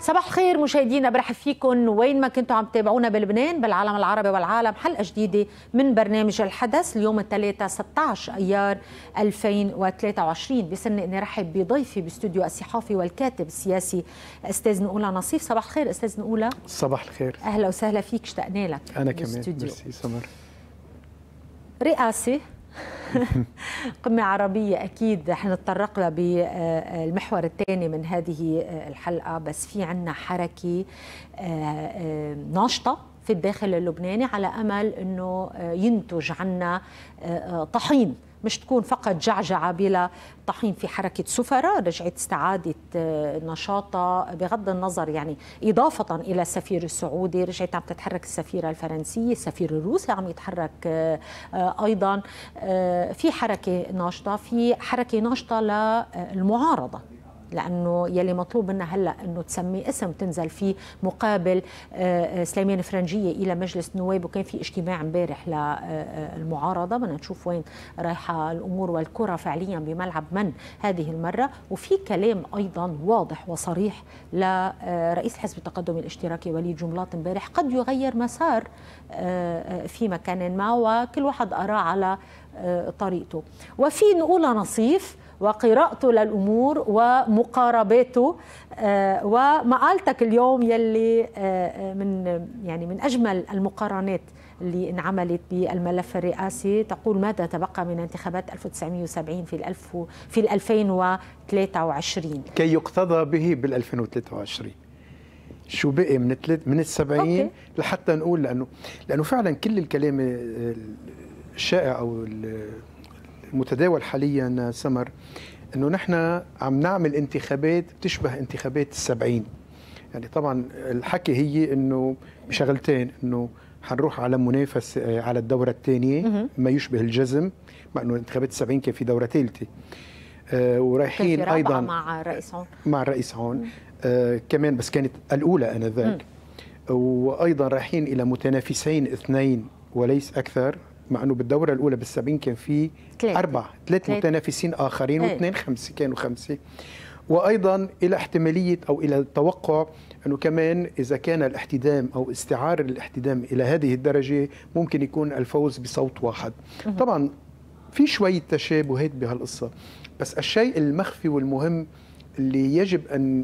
صباح الخير مشاهدينا، برحب فيكم وين ما كنتوا عم تتابعونا بلبنان بالعالم العربي والعالم. حلقة جديدة من برنامج الحدث اليوم الثلاثاء 16 ايار 2023. بيسرني اني رحب بضيفي باستوديو الصحافي والكاتب السياسي استاذ نقولة نصيف. صباح الخير استاذ نقولة. صباح الخير. اهلا وسهلا فيك، اشتقنا لك. انا كمان ميرسي سمر. رئاسة قمة عربية أكيد حنتطرق لها بالمحور الثاني من هذه الحلقة، بس في عنا حركة ناشطة في الداخل اللبناني على أمل أنه ينتج عنا طحين، مش تكون فقط جعجعة بلا طحين. في حركة سفراء رجعت استعادت نشاطها بغض النظر، يعني إضافة إلى السفير السعودي رجعت عم تتحرك السفيرة الفرنسية، السفير الروسي عم يتحرك أيضا. في حركة ناشطة، في حركة ناشطة للمعارضة، لأنه يلي مطلوب منها هلأ أنه تسمي اسم تنزل فيه مقابل سليمان فرنجية إلى مجلس النواب، وكان في اجتماع امبارح للمعارضة. بدنا نشوف وين رايحة الأمور والكرة فعليا بملعب من هذه المرة. وفي كلام أيضا واضح وصريح لرئيس الحزب التقدمي الاشتراكي وليد جملاط امبارح قد يغير مسار في مكان ما، وكل واحد أراه على طريقته. وفي نقولة نصيف وقراءته للأمور ومقارباته ومقالتك اليوم يلي من أجمل المقارنات اللي انعملت بالملف الرئاسي. تقول ماذا تبقى من انتخابات 1970 في 2023 كي يقتضى به بال 2023. شو بقي من ال70 لحتى نقول، لأنه فعلا كل الكلام الشائع أو المتداول حاليا سمر انه نحن عم نعمل انتخابات بتشبه انتخابات ال70. يعني طبعا الحكي هي انه بشغلتين، انه حنروح على منافسه على الدوره الثانيه ما يشبه الجزم، مع انه انتخابات ال70 كان في دوره ثالثه ورايحين ايضا مع الرئيس عون كمان، بس كانت الاولى انذاك. وايضا رايحين الى متنافسين اثنين وليس اكثر، مع انه بالدوره الاولى بال70 كان في ثلاث متنافسين اخرين واثنين خمسه، كانوا خمسه. وايضا الى احتماليه او الى التوقع انه كمان اذا كان الاحتدام او استعار الاحتدام الى هذه الدرجه ممكن يكون الفوز بصوت واحد. طبعا في شويه تشابهات بهالقصه، بس الشيء المخفي والمهم اللي يجب ان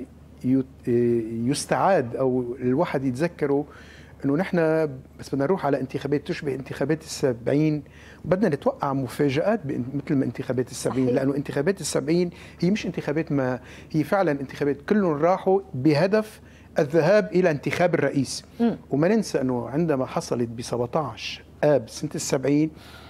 يستعاد او الواحد يتذكره انه نحن بس بدنا نروح على انتخابات تشبه انتخابات ال70، وبدنا نتوقع مفاجآت مثل ما انتخابات ال70، لانه انتخابات ال70 هي مش انتخابات، ما هي فعلا انتخابات كلهم راحوا بهدف الذهاب الى انتخاب الرئيس. وما ننسى انه عندما حصلت ب 17 آب سنه ال70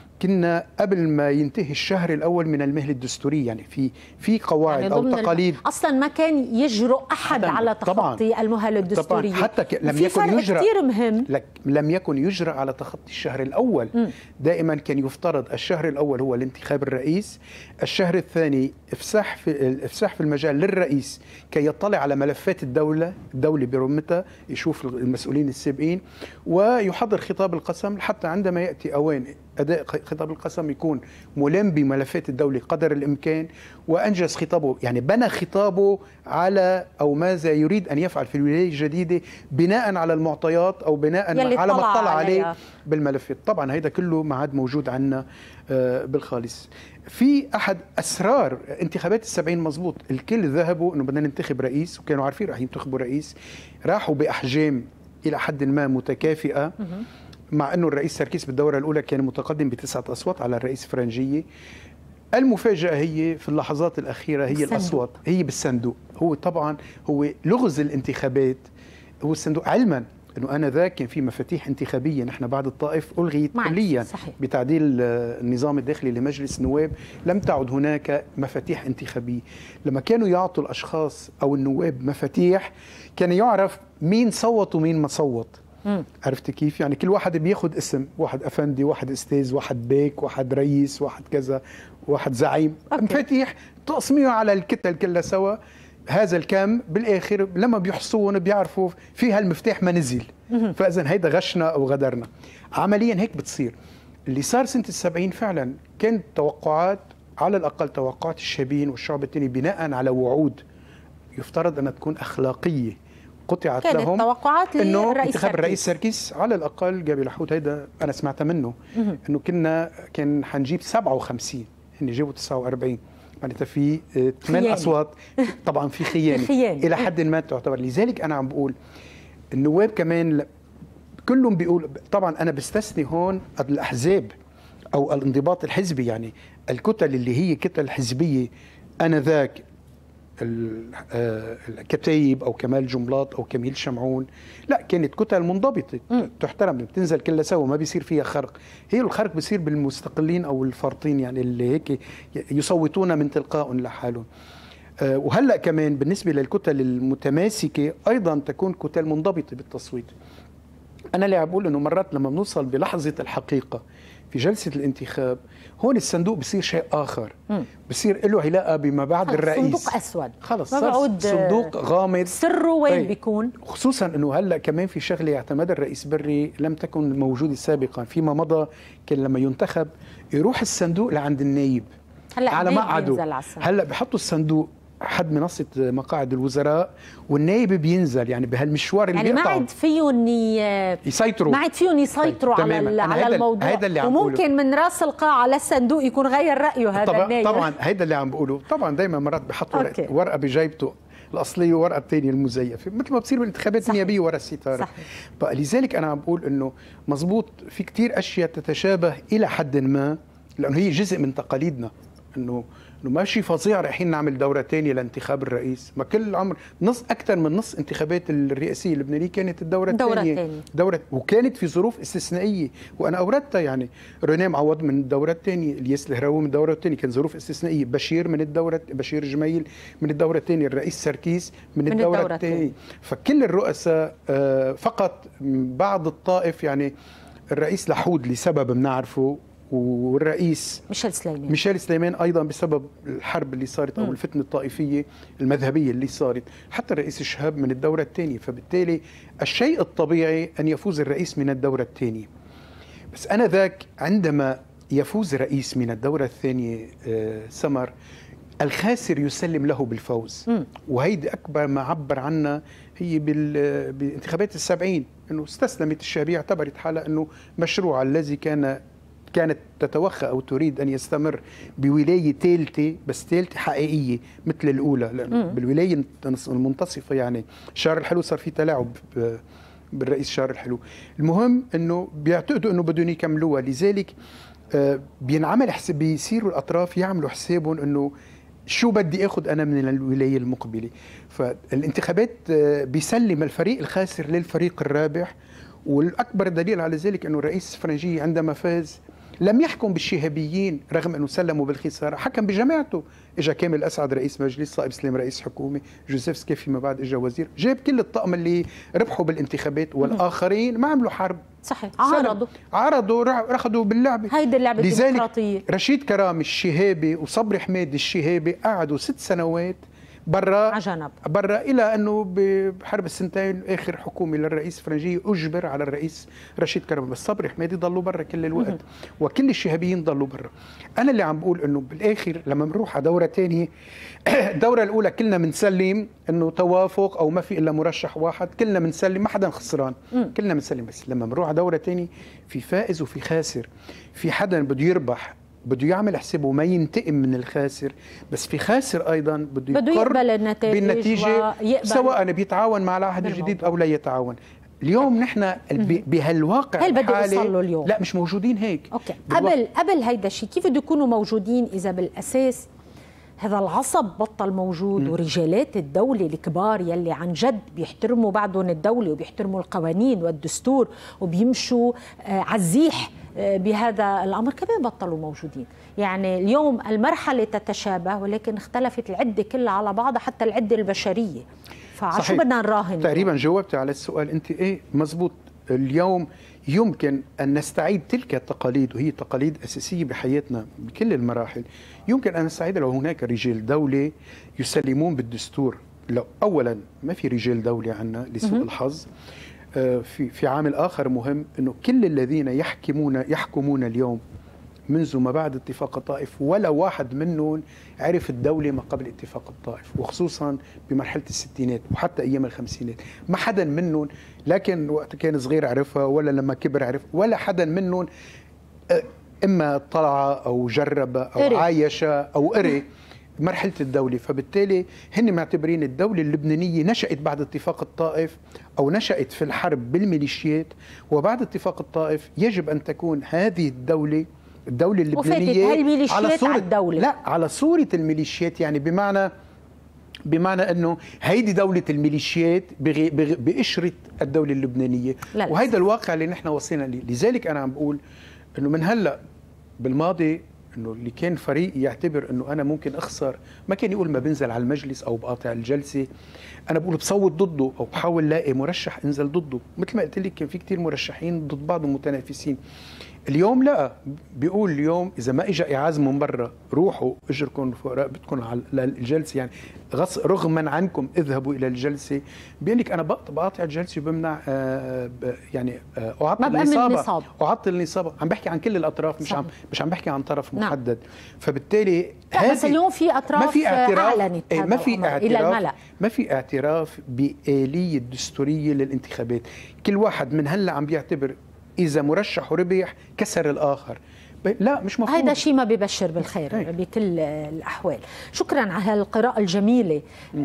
كنا قبل ما ينتهي الشهر الاول من المهله الدستوريه، يعني في قواعد يعني او تقاليد اصلا ما كان يجرؤ احد على تخطي المهله الدستوريه. طبعا حتى لم يكن يجرأ كثير مهم، لم يكن يجرأ على تخطي الشهر الاول. دائما كان يفترض الشهر الاول هو الانتخاب الرئيس، الشهر الثاني افساح في المجال للرئيس كي يطلع على ملفات الدوله برمتها، يشوف المسؤولين السابقين ويحضر خطاب القسم، حتى عندما ياتي اوان أداء خطاب القسم يكون ملم بملفات الدولة قدر الإمكان وأنجز خطابه، يعني بنى خطابه على أو ماذا يريد أن يفعل في الولاية الجديدة بناء على المعطيات أو بناء على ما اطلع عليه بالملفات. طبعا هيدا كله ما عاد موجود عنا بالخالص. في أحد أسرار انتخابات ال70 مزبوط، الكل ذهبوا أنه بدنا ننتخب رئيس وكانوا عارفين رح ينتخبوا رئيس، راحوا بأحجام إلى حد ما متكافئة، مع أنه الرئيس سركيس بالدورة الأولى كان متقدم ب9 أصوات على الرئيس فرنجية. المفاجأة هي في اللحظات الأخيرة هي الأصوات هي بالصندوق. هو طبعا هو لغز الانتخابات هو الصندوق، علما أنه آنذاك كان في مفاتيح انتخابية، نحن بعد الطائف ألغيت كليا بتعديل النظام الداخلي لمجلس النواب، لم تعد هناك مفاتيح انتخابية. لما كانوا يعطوا الأشخاص أو النواب مفاتيح كان يعرف مين صوت ومين ما صوت. عرفت كيف؟ يعني كل واحد بياخد اسم، واحد أفندي، واحد أستاذ، واحد بيك، واحد رئيس، واحد كذا، واحد زعيم، مفاتيح تقسميه على الكتل كلها سوا. هذا الكم بالآخر لما بيحصون بيعرفوا في هالمفتاح ما نزل، فإذا هيدا غشنا أو غدرنا. عمليا هيك بتصير. اللي صار سنة ال70 فعلا كانت توقعات، على الأقل توقعات الشابين والشعب التاني بناء على وعود يفترض أنها تكون أخلاقية قطعت كانت لهم توقعات انه انتخاب الرئيس سركيس على الاقل جابي لحوت، هيدا انا سمعتها منه انه كان حنجيب 57، هن جابوا 49، معناتها في 8 اصوات. طبعا في خيانه الى حد ما تعتبر. لذلك انا عم بقول النواب كمان كلهم بيقول، طبعا انا بستثني هون الاحزاب او الانضباط الحزبي، يعني الكتل اللي هي كتل حزبيه انذاك الكتايب او كمال جملاط او كميل شمعون، لا كانت كتل منضبطه تحترم، بتنزل كلها سوا، ما بيصير فيها خرق. هي الخرق بيصير بالمستقلين او الفارطين، يعني اللي هيك يصوتون من تلقاء لحالهم. وهلا كمان بالنسبه للكتل المتماسكه ايضا تكون كتل منضبطه بالتصويت. انا اللي عم بقول انه مرات لما بنوصل بلحظه الحقيقه في جلسه الانتخاب، هون الصندوق بصير شيء اخر، بصير له علاقه بما بعد الرئيس. صندوق اسود خلص صار صندوق غامض. سره وين طيب بيكون؟ خصوصا انه هلا كمان في شغله اعتمدها الرئيس بري لم تكن موجوده سابقا. فيما مضى كان لما ينتخب يروح الصندوق لعند النايب هلا على مقعده، هلا بحطوا الصندوق حد منصة مقاعد الوزراء والنائب بينزل، يعني بهالمشوار اللي يعني ما عاد فيهم يسيطروا، ما عاد فيهم يسيطروا على الموضوع. هيدا اللي عم وممكن من راس القاعة للصندوق يكون غير رأيه هذا النائب. طبعا هيدا اللي عم بقوله. طبعا دائما مرات بحطوا ورقة بجيبته الأصلية وورقة الثانية المزيفة، مثل ما بتصير بالانتخابات النيابية ورا الستارة. لذلك أنا عم بقول إنه مزبوط في كتير أشياء تتشابه إلى حد ما، لأنه هي جزء من تقاليدنا، إنه ماشي فظيع رايحين نعمل دورة تانية لانتخاب الرئيس. ما كل عمر أكثر من نص انتخابات الرئاسية اللبنانية كانت الدورة الثانية، وكانت في ظروف استثنائية، وأنا أوردتها. يعني روني معوض من الدورة الثانية، الياس الهراوي من الدورة الثانية، كان ظروف استثنائية. بشير جميل من الدورة الثانية، الرئيس سركيس من الدورة الثانية. فكل الرؤساء فقط بعض الطائف، يعني الرئيس لحود لسبب بنعرفه، والرئيس ميشيل سليمان أيضا بسبب الحرب اللي صارت أو الفتنة الطائفية المذهبية اللي صارت، حتى الرئيس شهاب من الدورة الثانية. فبالتالي الشيء الطبيعي أن يفوز الرئيس من الدورة الثانية. بس أنا ذاك عندما يفوز رئيس من الدورة الثانية سمر، الخاسر يسلم له بالفوز. وهيدي أكبر ما عبر عنها هي بانتخابات ال70، أنه استسلمت الشعبية، اعتبرت حالها أنه مشروع الذي كانت تتوخى أو تريد أن يستمر بولاية ثالثة، بس ثالثة حقيقية مثل الأولى، لأنه بالولاية المنتصفة يعني شارع الحلو صار في تلاعب بالرئيس شارع الحلو. المهم أنه بيعتقدوا أنه بدهم يكملوها، لذلك بينعمل حساب، بيصيروا الأطراف يعملوا حسابهم أنه شو بدي أخذ أنا من الولاية المقبلة. فالانتخابات بيسلم الفريق الخاسر للفريق الرابح. والأكبر دليل على ذلك أنه الرئيس الفرنجي عندما فاز لم يحكم بالشهابيين، رغم أنه سلموا بالخسارة، حكم بجماعته. إجا كامل أسعد رئيس مجلس، صائب سليم رئيس حكومة، جوزيف سكيف فيما بعد إجا وزير، جاب كل الطقم اللي ربحوا بالانتخابات، والآخرين ما عملوا حرب. صحيح، عارضوا رخدوا باللعبة. هيدي اللعبة الديمقراطية. رشيد كرام الشهابي وصبري حميد الشهابي قعدوا 6 سنوات برا الى انه بحرب السنتين اخر حكومه للرئيس الفرنجي اجبر على الرئيس رشيد كرم، بس صبري حميدي ضلوا برا كل الوقت، وكل الشهابيين ضلوا برا. انا اللي عم بقول انه بالاخر لما بنروح على دوره ثانيه، الدوره الاولى كلنا بنسلم انه توافق او ما في الا مرشح واحد، كلنا بنسلم، ما حدا خسران، كلنا بنسلم. بس لما بنروح على دوره ثانيه في فائز وفي خاسر، في حدا بده يربح بده يعمل حسابه ما ينتقم من الخاسر، بس في خاسر ايضا بده يقبل بالنتيجه سواء بيتعاون مع العهد الجديد او لا يتعاون. اليوم نحن بهالواقع الحالي اليوم لا مش موجودين هيك. اوكي، قبل هيدا الشيء كيف بده يكونوا موجودين اذا بالاساس هذا العصب بطل موجود ورجالات الدولة الكبار يلي عن جد بيحترموا بعضهم الدولة وبيحترموا القوانين والدستور وبيمشوا عزيح بهذا الأمر كمان بطلوا موجودين. يعني اليوم المرحلة تتشابه ولكن اختلفت العدة كلها على بعضها، حتى العدة البشرية. فعشو بدنا نراهن؟ تقريبا جاوبت على السؤال انت. ايه مزبوط. اليوم يمكن أن نستعيد تلك التقاليد، وهي تقاليد أساسية بحياتنا بكل المراحل. يمكن أن نستعيد لو هناك رجال دولة يسلمون بالدستور. لو أولا ما في رجال دولة عنا لسوء الحظ. في عامل آخر مهم أنه كل الذين يحكمون اليوم منذ ما بعد اتفاق الطائف ولا واحد منهم عرف الدولة ما قبل اتفاق الطائف، وخصوصا بمرحلة الستينات وحتى أيام الخمسينات. ما حدا منهم، لكن وقت كان صغير عرفها ولا لما كبر عرف، ولا حدا منهم إما طلع أو جرب أو عايش أو قري مرحلة الدولة. فبالتالي هن معتبرين الدولة اللبنانية نشأت بعد اتفاق الطائف أو نشأت في الحرب بالميليشيات، وبعد اتفاق الطائف يجب أن تكون هذه الدولة اللبنانية على صورة الدولة. لا، على صورة الميليشيات، يعني بمعنى أنه هيدي دولة الميليشيات بقشرة الدولة اللبنانية. وهيدا الواقع اللي نحن وصلنا ليه. لذلك أنا عم بقول أنه من هلأ بالماضي انه اللي كان فريق يعتبر انه انا ممكن اخسر، ما كان يقول ما بنزل على المجلس او بقاطع الجلسه، انا بقول بصوت ضده او بحاول لاقي مرشح انزل ضده. مثل ما قلت لك كان في كثير مرشحين ضد بعض ومتنافسين. اليوم لا، بيقول اليوم اذا ما اجى اعاز من برا روحوا اجركم فقراء بدكم على الجلسه، يعني رغما عنكم اذهبوا الى الجلسه. بيقول لك انا بقاطع الجلسه وبمنع يعني اعطل النصابه. عم بحكي عن كل الاطراف، مش عم بحكي عن طرف محدد. فبالتالي بس اليوم في اطراف اعلنت ما في اعتراف بآلية دستوريه للانتخابات. كل واحد من هلا عم بيعتبر إذا مرشح ربح كسر الآخر. لا، مش مفروض. هذا شيء ما بيبشر بالخير بكل الأحوال. شكرا على هالقراءة الجميلة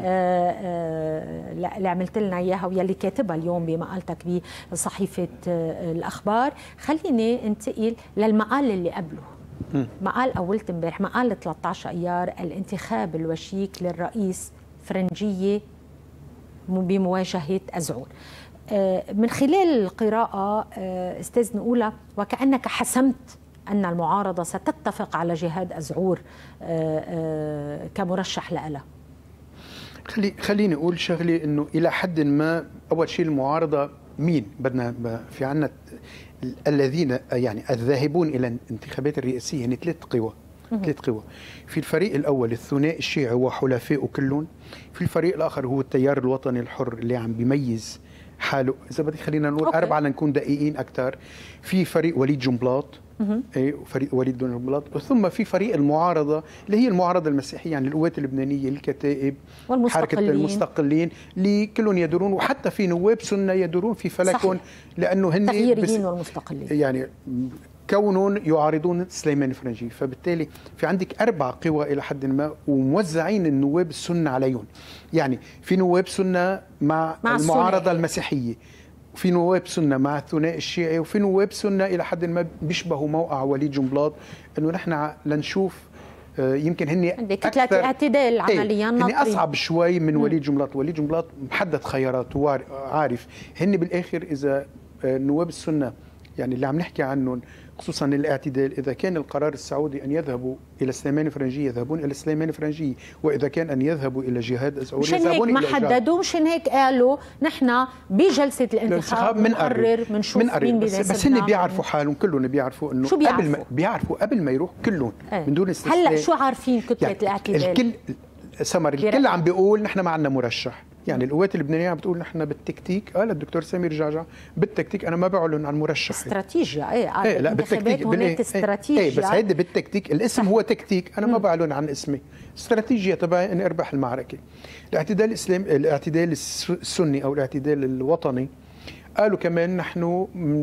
اللي عملت لنا إياها ويلي كاتبها اليوم بمقالتك بصحيفة الأخبار. خليني انتقل للمقال اللي قبله، مقال أولت امبارح، مقال 13 أيار، الانتخاب الوشيك للرئيس فرنجية بمواجهة أزعور. من خلال القراءة أستاذ نقولة وكأنك حسمت أن المعارضة ستتفق على جهاد أزعور كمرشح لها. خليني أقول شغلي، أنه إلى حد ما أول شيء المعارضة مين بدنا في عنا الذين يعني الذاهبون إلى الانتخابات الرئاسية، يعني ثلاث قوى. في الفريق الأول الثنائي الشيعي وحلفائه كلهم، في الفريق الآخر هو التيار الوطني الحر اللي عم بيميز حاله، إذا بدك خلينا نقول أربعة لنكون دقيقين أكثر. في فريق وليد جنبلاط، فريق وليد جنبلاط، ثم في فريق المعارضة اللي هي المعارضة المسيحية، يعني القوات اللبنانية، الكتائب، حركة المستقلين، اللي كلهم يدورون، وحتى في نواب سنة يدورون في فلكهم، لأنه هن تغييريين والمستقلين، يعني كونهم يعارضون سليمان فرنجي. فبالتالي في عندك 4 قوى إلى حد ما، وموزعين النواب السنة عليهم. يعني في نواب سنة مع المعارضة المسيحية، وفي نواب سنة مع الثنائي الشيعي، وفي نواب سنة إلى حد ما بيشبهوا موقع وليد جنبلاط، إنه نحن لنشوف يمكن هن كتلة اعتدال عمليا هن أصعب شوي من وليد جنبلاط. وليد جنبلاط محدد خياراته وعارف. هن بالآخر إذا نواب السنة يعني اللي عم نحكي عنهم، خصوصا الاعتدال، إذا كان القرار السعودي أن يذهبوا إلى سليمان فرنجي يذهبون إلى سليمان فرنجي، وإذا كان أن يذهبوا إلى جهاد أزعور يذهبون إلى جهاد. ما حددوا، مشان هيك قالوا نحن بجلسة الانتخاب بنقرر بنشوف مين بيناسبنا. بس هن بيعرفوا حالهم، كلهم بيعرفوا إنه بيعرفوا قبل ما يروح كلهم من دون استثناء. هلا شو عارفين كتلة يعني الاعتدال؟ الكل عم بيقول نحن ما عندنا مرشح. يعني القوات اللبنانيه عم بتقول نحن بالتكتيك، قال الدكتور سمير جعجع بالتكتيك انا ما بعلن عن مرشح. استراتيجيه لا بالتكتيك هناك استراتيجيه. بس هيدي بالتكتيك، الاسم هو تكتيك، انا ما بعلن عن اسمي. استراتيجية تبعي اني اربح المعركه. الاعتدال الاسلامي، الاعتدال السني او الاعتدال الوطني، قالوا كمان نحن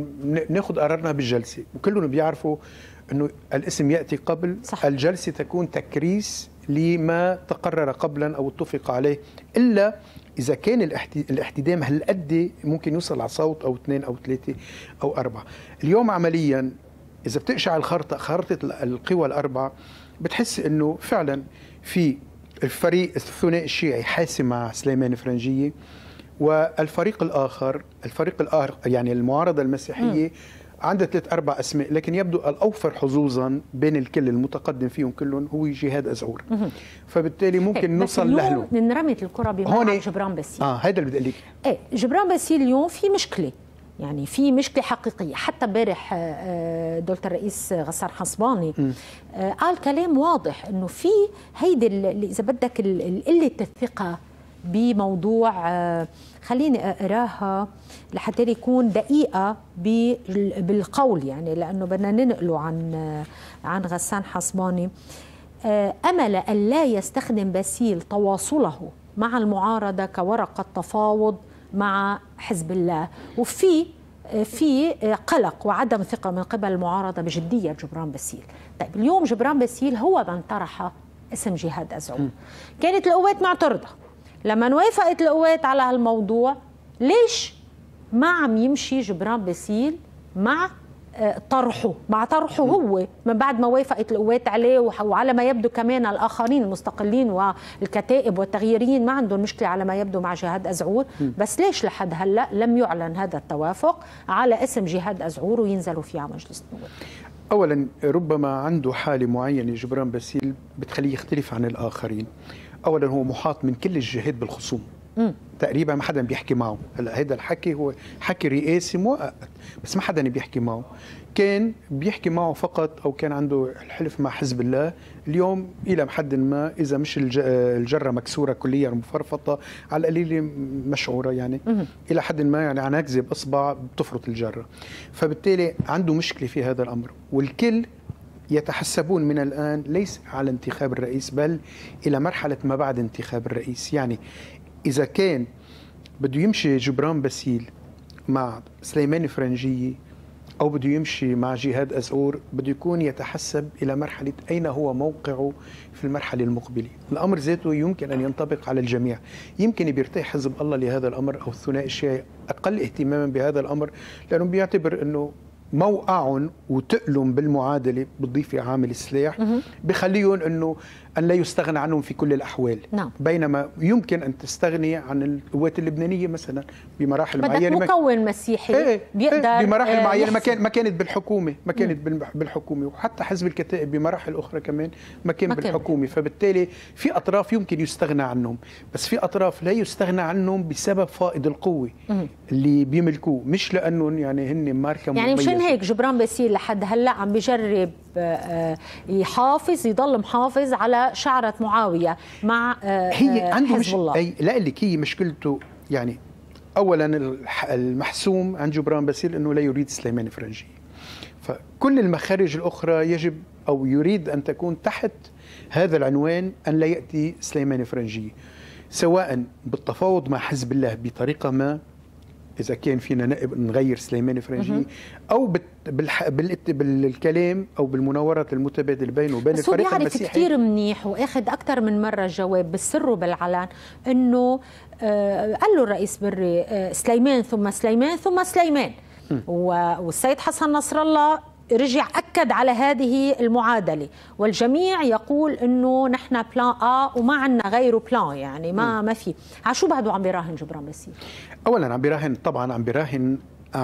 ناخذ قرارنا بالجلسه، وكلهم بيعرفوا انه الاسم ياتي قبل الجلسه، تكون تكريس لما تقرر قبلا او اتفق عليه، الا إذا كان الاحتدام هالقد ممكن يوصل على صوت أو 2 أو 3 أو 4. اليوم عمليا إذا بتقشع خارطة القوى ال4 بتحس إنه فعلا في الفريق الثنائي الشيعي حاسم مع سليمان فرنجية، والفريق الآخر يعني المعارضة المسيحية عندها 3-4 أسماء، لكن يبدو الأوفر حظوظا بين الكل المتقدم فيهم كلهم هو جهاد أزعور. فبالتالي ممكن نوصل له. انرمت الكرة بملعب جبران باسيل. هذا اللي بدي أقول لك. جبران باسيل اليوم في مشكلة، يعني في مشكلة حقيقية. حتى امبارح دولة الرئيس غسان حصباني قال كلام واضح انه في هيدي اللي اذا بدك قلة الثقة بموضوع خليني أقراها لحتى يكون دقيقة بالقول، يعني لأنه بدنا ننقله عن غسان حصباني. أمل أن لا يستخدم باسيل تواصله مع المعارضة كورقة تفاوض مع حزب الله، وفي قلق وعدم ثقة من قبل المعارضة بجدية جبران باسيل. طيب اليوم جبران باسيل هو من طرح اسم جهاد أزعور. كانت القوات معترضة، لما وافقت القوات على هالموضوع ليش ما عم يمشي جبران باسيل مع طرحه هو من بعد ما وافقت القوات عليه؟ وعلى ما يبدو كمان الآخرين المستقلين والكتائب والتغييريين ما عندهم مشكلة على ما يبدو مع جهاد أزعور، بس ليش لحد هلأ لم يعلن هذا التوافق على اسم جهاد أزعور وينزلوا فيه على مجلس النواب؟ أولا ربما عنده حالة معينة جبران باسيل بتخليه يختلف عن الآخرين. أولا هو محاط من كل الجهات بالخصوم، تقريبا ما حدا بيحكي معه. هلا هذا الحكي هو حكي رئاسي مؤقت، بس ما حدا بيحكي معه. كان بيحكي معه فقط او كان عنده الحلف مع حزب الله. اليوم الى حد ما اذا مش الجره مكسوره كليا مفرفطه على القليله مشعوره، يعني الى حد ما يعني عناكزه باصبع بتفرط الجره. فبالتالي عنده مشكله في هذا الامر، والكل يتحسبون من الان ليس على انتخاب الرئيس بل الى مرحله ما بعد انتخاب الرئيس. يعني إذا كان بده يمشي جبران باسيل مع سليمان فرنجية أو بده يمشي مع جهاد أزعور، بده يكون يتحسب إلى مرحلة أين هو موقعه في المرحلة المقبلة. الأمر ذاته يمكن أن ينطبق على الجميع. يمكن بيرتاح حزب الله لهذا الأمر أو الثنائي الشيعي أقل اهتماما بهذا الأمر، لأنه بيعتبر أنه موقعهم وتقلهم بالمعادله بتضيف عامل السلاح بخليهم انه ان لا يستغنى عنهم في كل الاحوال. نعم. بينما يمكن ان تستغني عن القوات اللبنانيه مثلا بمراحل معينه. مكون مسيحي بيقدر بمراحل معينه ما كانت بالحكومه، ما كانت بالحكومه، وحتى حزب الكتائب بمراحل اخرى كمان ما كان بالحكومه. فبالتالي في اطراف يمكن يستغنى عنهم، بس في اطراف لا يستغنى عنهم بسبب فائض القوه اللي بيملكوه، مش لانه يعني هن ماركه يعني مشان هيك جبران باسيل لحد هلا عم بجرب يضل محافظ على شعرة معاوية مع هي عنده حزب الله. لا لك هي مشكلته. يعني اولا المحسوم عن جبران باسيل انه لا يريد سليمان فرنجي، فكل المخارج الاخرى يجب او يريد ان تكون تحت هذا العنوان، ان لا ياتي سليمان فرنجي، سواء بالتفاوض مع حزب الله بطريقه ما إذا كان فينا نغير سليمان فرنجي، أو بالكلام أو بالمناورات المتبادل بينه وبين الفريق المسيحي. بس هو بيعرف كثير منيح وأخذ أكثر من مرة جواب بالسر وبالعلن أنه قال له الرئيس بري سليمان ثم سليمان ثم سليمان، والسيد حسن نصر الله رجع أكد على هذه المعادلة، والجميع يقول أنه نحن بلان وما عندنا غيره بلان، يعني ما في. شو بعده عم بيراهن جبران باسيل؟ أولا عم بيراهن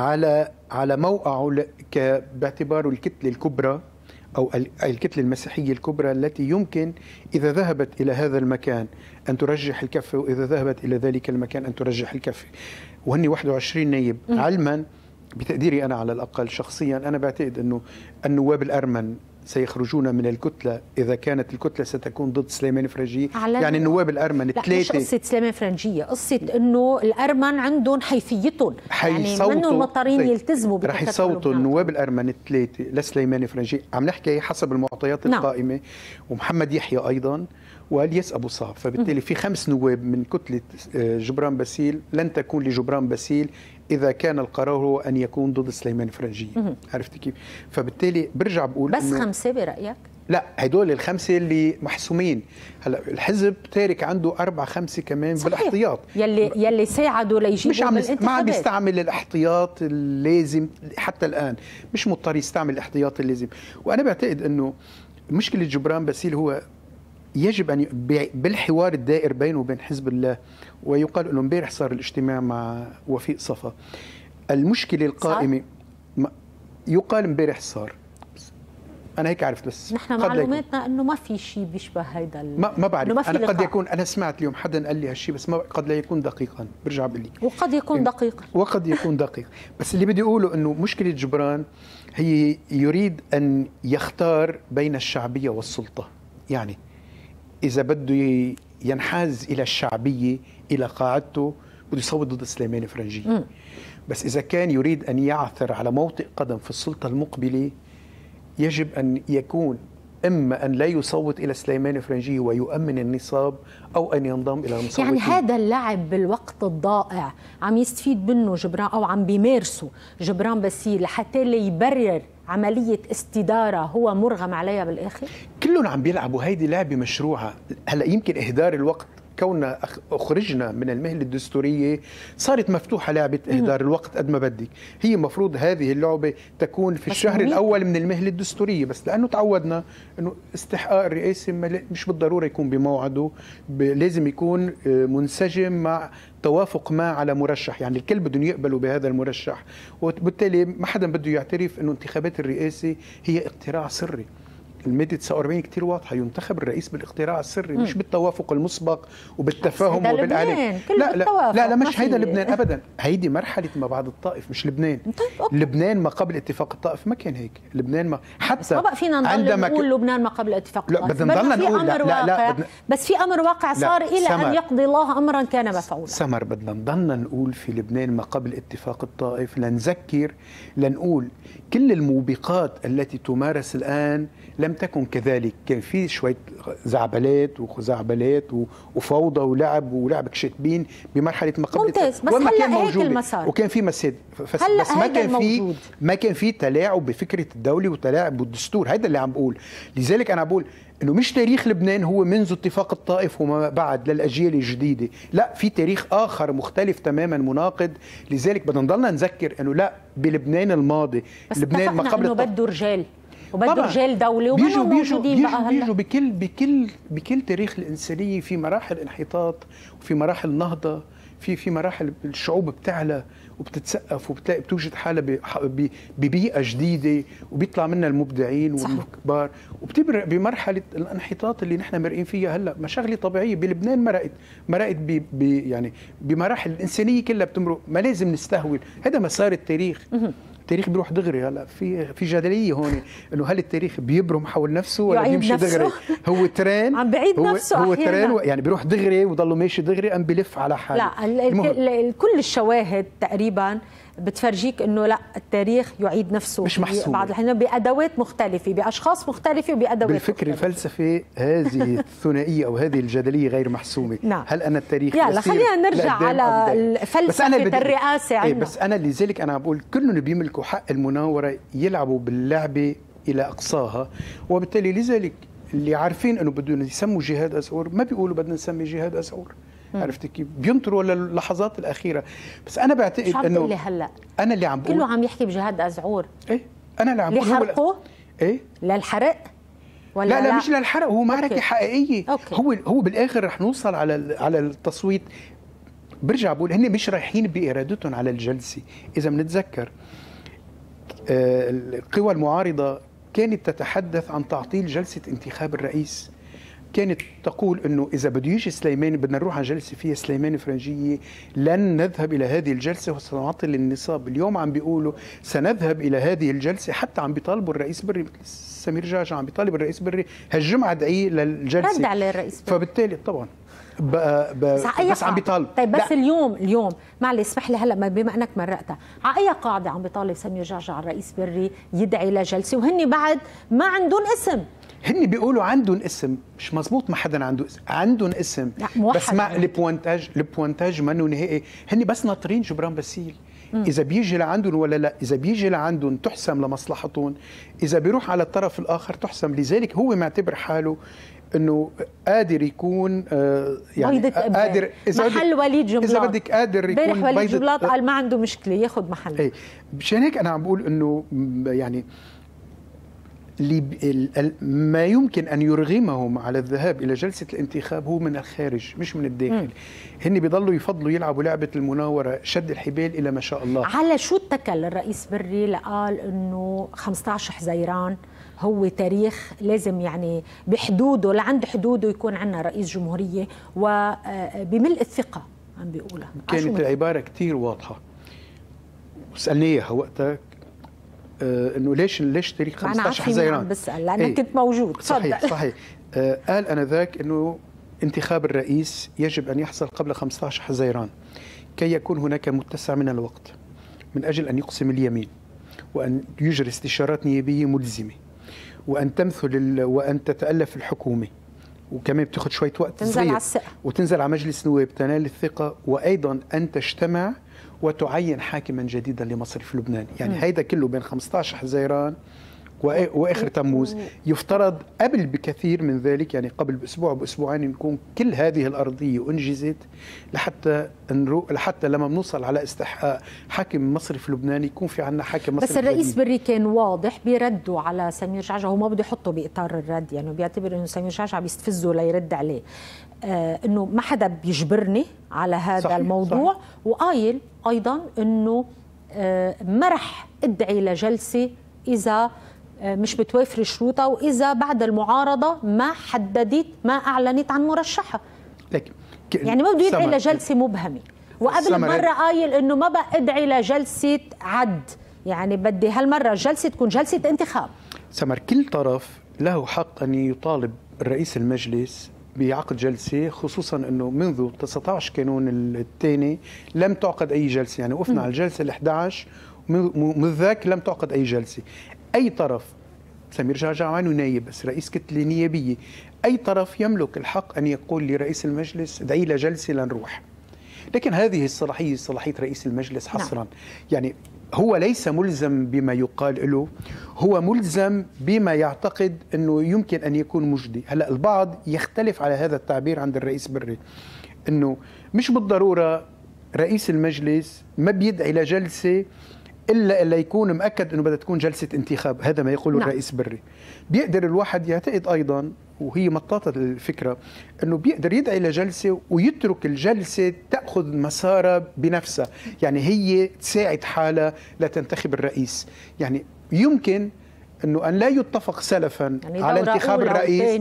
على موقعه باعتباره الكتلة الكبرى أو الكتلة المسيحية الكبرى التي يمكن إذا ذهبت إلى هذا المكان أن ترجح الكفة، وإذا ذهبت إلى ذلك المكان أن ترجح الكفة. وهني 21 نائب. علما بتقديري أنا على الأقل شخصيا، أنا بعتقد أنه النواب الأرمن سيخرجون من الكتلة إذا كانت الكتلة ستكون ضد سليمان فرنجية. يعني النواب الأرمن الثلاثة. مش قصة سليمان فرنجية، قصة أنه الأرمن عندهم حيثيتهم، يعني منهم مضطرين يلتزموا بكتلة. رح يصوتوا النواب الأرمن الثلاثة لسليمان فرنجية. عم نحكي حسب المعطيات القائمة. ومحمد يحيى أيضا والياس أبو صعب. فبالتالي في 5 نواب من كتلة جبران باسيل لن تكون لجبران باسيل إذا كان القرار هو أن يكون ضد سليمان فرنجية. عرفت كيف؟ فبالتالي برجع بقول بس 5 برأيك؟ لا، هدول ال5 اللي محسومين. هلا الحزب تارك عنده 4-5 كمان صحيح. بالاحتياط يلي ساعدوا ليجيبوا بالانتخابات. ما عم يستعمل الاحتياط اللازم حتى الآن، مش مضطر يستعمل الاحتياط اللازم. وأنا بعتقد أنه مشكلة جبران باسيل هو يجب أن بالحوار الدائر بينه وبين حزب الله. ويقال أنه امبارح صار الاجتماع مع وفيق صفا. المشكلة القائمة يقال امبارح صار، أنا هيك عرفت، بس نحن معلوماتنا أنه ما في شيء بيشبه هيدا ما بعرف. أنا قد يكون، أنا سمعت اليوم حدا قال لي هالشيء، بس قد لا يكون دقيقا. برجع بقول لك وقد يكون دقيق. بس اللي بدي أقوله أنه مشكلة جبران هي يريد أن يختار بين الشعبية والسلطة. يعني إذا بده ينحاز الى الشعبيه الى قاعدته بده يصوت ضد سليمان فرنجيه. بس اذا كان يريد ان يعثر على موطئ قدم في السلطه المقبله يجب ان يكون اما ان لا يصوت الى سليمان فرنجيه ويؤمن النصاب او ان ينضم الى المصوتين. يعني هذا اللعب بالوقت الضائع عم يستفيد منه جبران او عم بيمارسه جبران باسيل لحتى ليبرر عمليه استداره هو مرغم عليها بالاخر؟ كلهم عم بيلعبوا هيدي لعبه مشروعه. هلا يمكن اهدار الوقت كوننا اخرجنا من المهله الدستوريه صارت مفتوحه لعبه اهدار الوقت قد ما بدك. هي مفروض هذه اللعبه تكون في الشهر الاول من المهله الدستوريه، بس لانه تعودنا انه استحقاق الرئاسه مش بالضروره يكون بموعده، لازم يكون منسجم مع توافق ما على مرشح، يعني الكل بدهم يقبلوا بهذا المرشح، وبالتالي ما حدا بده يعترف انه انتخابات الرئاسه هي اقتراع سري. المادة 49 كثير واضحة، ينتخب الرئيس بالاقتراع السري مش بالتوافق المسبق وبالتفاهم وبالإعلان. لا مش هيدا لبنان أبدا، هيدي مرحلة ما بعد الطائف مش لبنان. لبنان ما قبل اتفاق الطائف ما كان هيك. لبنان ما حتى بس ما بقى فينا نضل نقول لبنان ما قبل اتفاق الطائف. لا بدنا نضل نقول بس في أمر واقع صار إلى أن يقضي الله أمرا كان مفعولا. سمر بدنا نضلنا نقول في لبنان ما قبل اتفاق الطائف، لنذكر لنقول كل الموبقات التي تمارس الآن لم تكن كذلك. كان في شوية زعبلات وخزعبلات وفوضى ولعب كشتبين بمرحلة ما قبل. ممتاز، بس هلا هيك المسار وكان في مساد، بس ما كان في تلاعب بفكرة الدولة وتلاعب بالدستور. هذا اللي عم بقول. لذلك أنا بقول إنه مش تاريخ لبنان هو منذ اتفاق الطائف وما بعد للأجيال الجديدة، لا في تاريخ آخر مختلف تماما مناقض. لذلك بدنا نضلنا نذكر إنه لا بلبنان الماضي بس لبنان ما قبل الطائف بده رجال وبده رجال دولي وما موجودين بقى هلا. بيجوا بكل تاريخ الإنسانية في مراحل انحطاط وفي مراحل نهضة، في مراحل الشعوب بتعلى وبتتسقف وبتلاقي بتوجد حالها ببيئة جديدة وبيطلع منها المبدعين والكبار، وبتبرق بمرحلة الانحطاط اللي نحن مرقين فيها هلا. ما شغلة طبيعية بلبنان مرقت يعني بمراحل الإنسانية كلها بتمرق. ما لازم نستهول، هذا مسار التاريخ. التاريخ بيروح دغري. هلا في جدليه هون انه هل التاريخ بيبرم حول نفسه ولا بيمشي دغري؟ هو ترين عم بعيد نفسه هو ترين يعني بيروح دغري وضله ماشي دغري ام بلف على حاله. لا كل الشواهد تقريبا بتفرجيك انه لا التاريخ يعيد نفسه مش محسوب بعض الحين بادوات مختلفه باشخاص مختلفه وبادوات بالفكر الفلسفي. هذه الثنائيه او هذه الجدليه غير محسومه. نعم. هل انا التاريخ يلا خلينا نرجع على فلسفه الرئاسه عندنا. بس انا لذلك انا بقول كلهم بيملكوا حق المناوره يلعبوا باللعبه الى اقصاها، وبالتالي لذلك اللي عارفين انه بدهم يسموا جهاد أزعور ما بيقولوا بدنا نسمي جهاد أزعور. عرفت كيف؟ بينطروا للحظات الاخيره. بس انا بعتقد انه هلا انا اللي عم بقول كله عم يحكي بجهاد أزعور. ايه انا اللي عم بقول لحرقه ايه للحرق ولا لا مش للحرق، هو معركه حقيقيه. أوكي. هو بالاخر رح نوصل على التصويت. برجع بقول هن مش رايحين بارادتهم على الجلسه. اذا بنتذكر القوى المعارضه كانت تتحدث عن تعطيل جلسه انتخاب الرئيس. كانت تقول انه اذا بده يجي سليمان بدنا نروح على جلسه فيها سليمان فرنجيه، لن نذهب الى هذه الجلسه وسنعطل النصاب. اليوم عم بيقولوا سنذهب الى هذه الجلسه، حتى عم بيطالبوا الرئيس بري، سمير جعجع عم بيطالب الرئيس بري هالجمعه ادعيه للجلسه. رد عليه الرئيس بري. فبالتالي طبعا بس عم بيطالب. طيب بس اليوم معلش اسمح لي هلا بما انك مرقتها، على اي قاعده عم بيطالب سمير جعجع الرئيس بري يدعي لجلسه وهن بعد ما عندهم اسم؟ هن بيقولوا عندهم اسم، مش مزبوط. ما حدا عنده اسم، عندهم اسم بس مع البوانتاج منه نهائي. هن بس ناطرين جبران باسيل اذا بيجي لعندهم ولا لا. اذا بيجي لعندهم تحسم لمصلحتهم، اذا بيروح على الطرف الاخر تحسم. لذلك هو معتبر حاله انه قادر يكون يعني قادر محل وليد جملات. اذا بدك قادر يكون وليد جملات قال ما عنده مشكله ياخذ محله. ايه مشان هيك انا عم بقول انه يعني ما يمكن أن يرغمهم على الذهاب إلى جلسة الانتخاب هو من الخارج مش من الداخل. هن بيضلوا يفضلوا يلعبوا لعبة المناورة، شد الحبال إلى ما شاء الله. على شو اتكل الرئيس بري لقال أنه 15 حزيران هو تاريخ لازم يعني بحدوده لعند حدوده يكون عندنا رئيس جمهورية وبملء الثقة عم بيقولها؟ كانت العبارة كتير واضحة وسألنيها وقتها انه ليش تاريخ 15 حزيران؟ انا بسال لانك كنت موجود. صحيح قال انا ذاك انه انتخاب الرئيس يجب أن يحصل قبل 15 حزيران كي يكون هناك متسع من الوقت من أجل أن يقسم اليمين، وأن يجري استشارات نيابية ملزمة، وأن تمثل وأن تتألف الحكومة، وكمان بتاخذ شوية وقت تنزل صغير على الثقة، وتنزل على مجلس نواب تنال الثقة، وأيضا أن تجتمع وتعين حاكما جديدا لمصر في لبنان. يعني هيدا كله بين 15 حزيران واخر تموز. يفترض قبل بكثير من ذلك، يعني قبل باسبوع باسبوعين، نكون كل هذه الارضيه انجزت لحتى لما بنوصل على استحقاق حاكم مصري في لبنان يكون في عندنا حاكم مصري. بس الرئيس بري كان واضح بيردوا على سمير جعجع، هو ما بده يحطه باطار الرد، يعني بيعتبر انه سمير جعجع بيستفزه ليرد عليه، انه ما حدا بيجبرني على هذا صحيح الموضوع صحيح. وقايل ايضا انه ما رح ادعي لجلسه اذا مش بتوافر شروطها، وإذا بعد المعارضة ما حددت ما أعلنت عن مرشحة. يعني ما بده يدعي لجلسة مبهمة، وقبل مرة قايل إنه ما بقى ادعي لجلسة عد، يعني بدي هالمرة الجلسة تكون جلسة انتخاب. سمر، كل طرف له حق أن يطالب الرئيس المجلس بعقد جلسة، خصوصا أنه منذ 19 كانون الثاني لم تعقد أي جلسة، يعني وقفنا على الجلسة ال11 ومن ذاك لم تعقد أي جلسة. أي طرف، سمير جعجع عنه نايب بس رئيس كتلة نيابية، أي طرف يملك الحق أن يقول لرئيس المجلس ادعي له جلسة لنروح. لكن هذه الصلاحية صلاحية رئيس المجلس حصرا. يعني هو ليس ملزم بما يقال له، هو ملزم بما يعتقد أنه يمكن أن يكون مجدي. هلأ البعض يختلف على هذا التعبير عند الرئيس بري، أنه مش بالضرورة رئيس المجلس ما بيدعي لجلسة إلا يكون مأكد أنه بدها تكون جلسة انتخاب. هذا ما يقوله الرئيس بري. بيقدر الواحد يعتقد أيضا، وهي مطاطة الفكرة، أنه بيقدر يدعي لجلسة ويترك الجلسة تأخذ مسارها بنفسها، يعني هي تساعد حالها لتنتخب الرئيس. يعني يمكن أنه أن لا يتفق سلفا يعني على انتخاب الرئيس،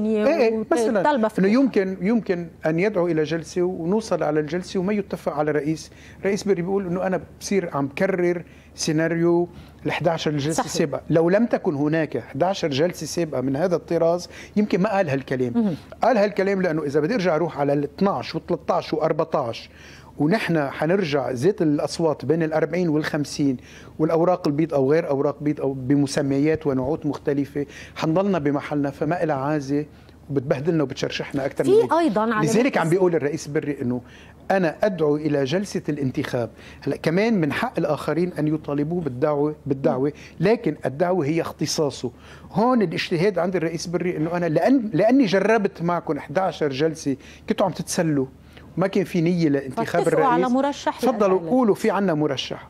مثلا أنه يمكن أن يدعو إلى جلسة ونوصل على الجلسة وما يتفق على رئيس بري بيقول أنه أنا بصير عم كرر سيناريو ال11 جلسة السابقة. لو لم تكن هناك 11 جلسة سابقة من هذا الطراز يمكن ما قال هالكلام. قال هالكلام لأنه إذا بدي أرجع أروح على ال12 و13 و14 ونحن حنرجع زيت الأصوات بين ال40 وال50 والأوراق البيض أو غير أوراق بيض أو بمسميات ونوعات مختلفة، حنضلنا بمحلنا، فما إلها عازة وبتبهدلنا وبتشرشحنا أكثر من في أيضا. لذلك عم بيقول الرئيس بري إنه أنا أدعو إلى جلسة الانتخاب. هلا كمان من حق الآخرين أن يطالبوه بالدعوة، لكن الدعوة هي اختصاصه. هون الاجتهاد عند الرئيس بري إنه أنا لأني جربت معكم 11 جلسة كنتوا عم تتسلوا، ما كان في نية لانتخاب الرئيس، على مرشح، تفضلوا قولوا في عنا مرشح.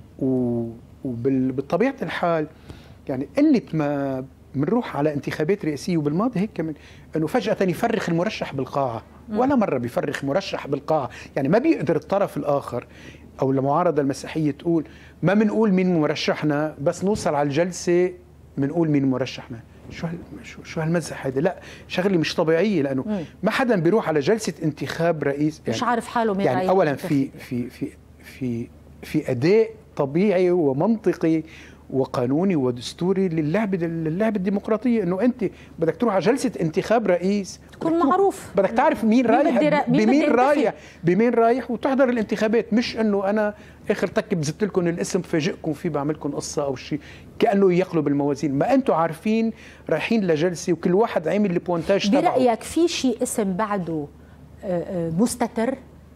وبالطبيعة الحال يعني قلة ما بنروح على انتخابات رئاسية، وبالماضي هيك كمان، انه فجأة يفرخ المرشح بالقاعة. ولا مرة بيفرخ مرشح بالقاعة، يعني ما بيقدر الطرف الآخر أو المعارضة المسيحية تقول ما بنقول مين مرشحنا، بس نوصل على الجلسة بنقول مين مرشحنا. شو هالمزح هذا؟ لا، شغله مش طبيعيه، لانه ما حدا بيروح على جلسه انتخاب رئيس يعني مش عارف حاله مين. يعني اولا في اداء طبيعي ومنطقي وقانوني ودستوري للعبه الديمقراطيه، انه انت بدك تروح على جلسه انتخاب رئيس تكون معروف، بدك تعرف مين رايح بمين رايح وتحضر الانتخابات، مش انه انا اخر تك بزت لكم الاسم فاجئكم فيه بعمل لكم قصه او شيء كانه يقلب الموازين. ما انتم عارفين رايحين لجلسه وكل واحد عامل البوانتاج تبعه. برايك في شيء اسم بعده مستتر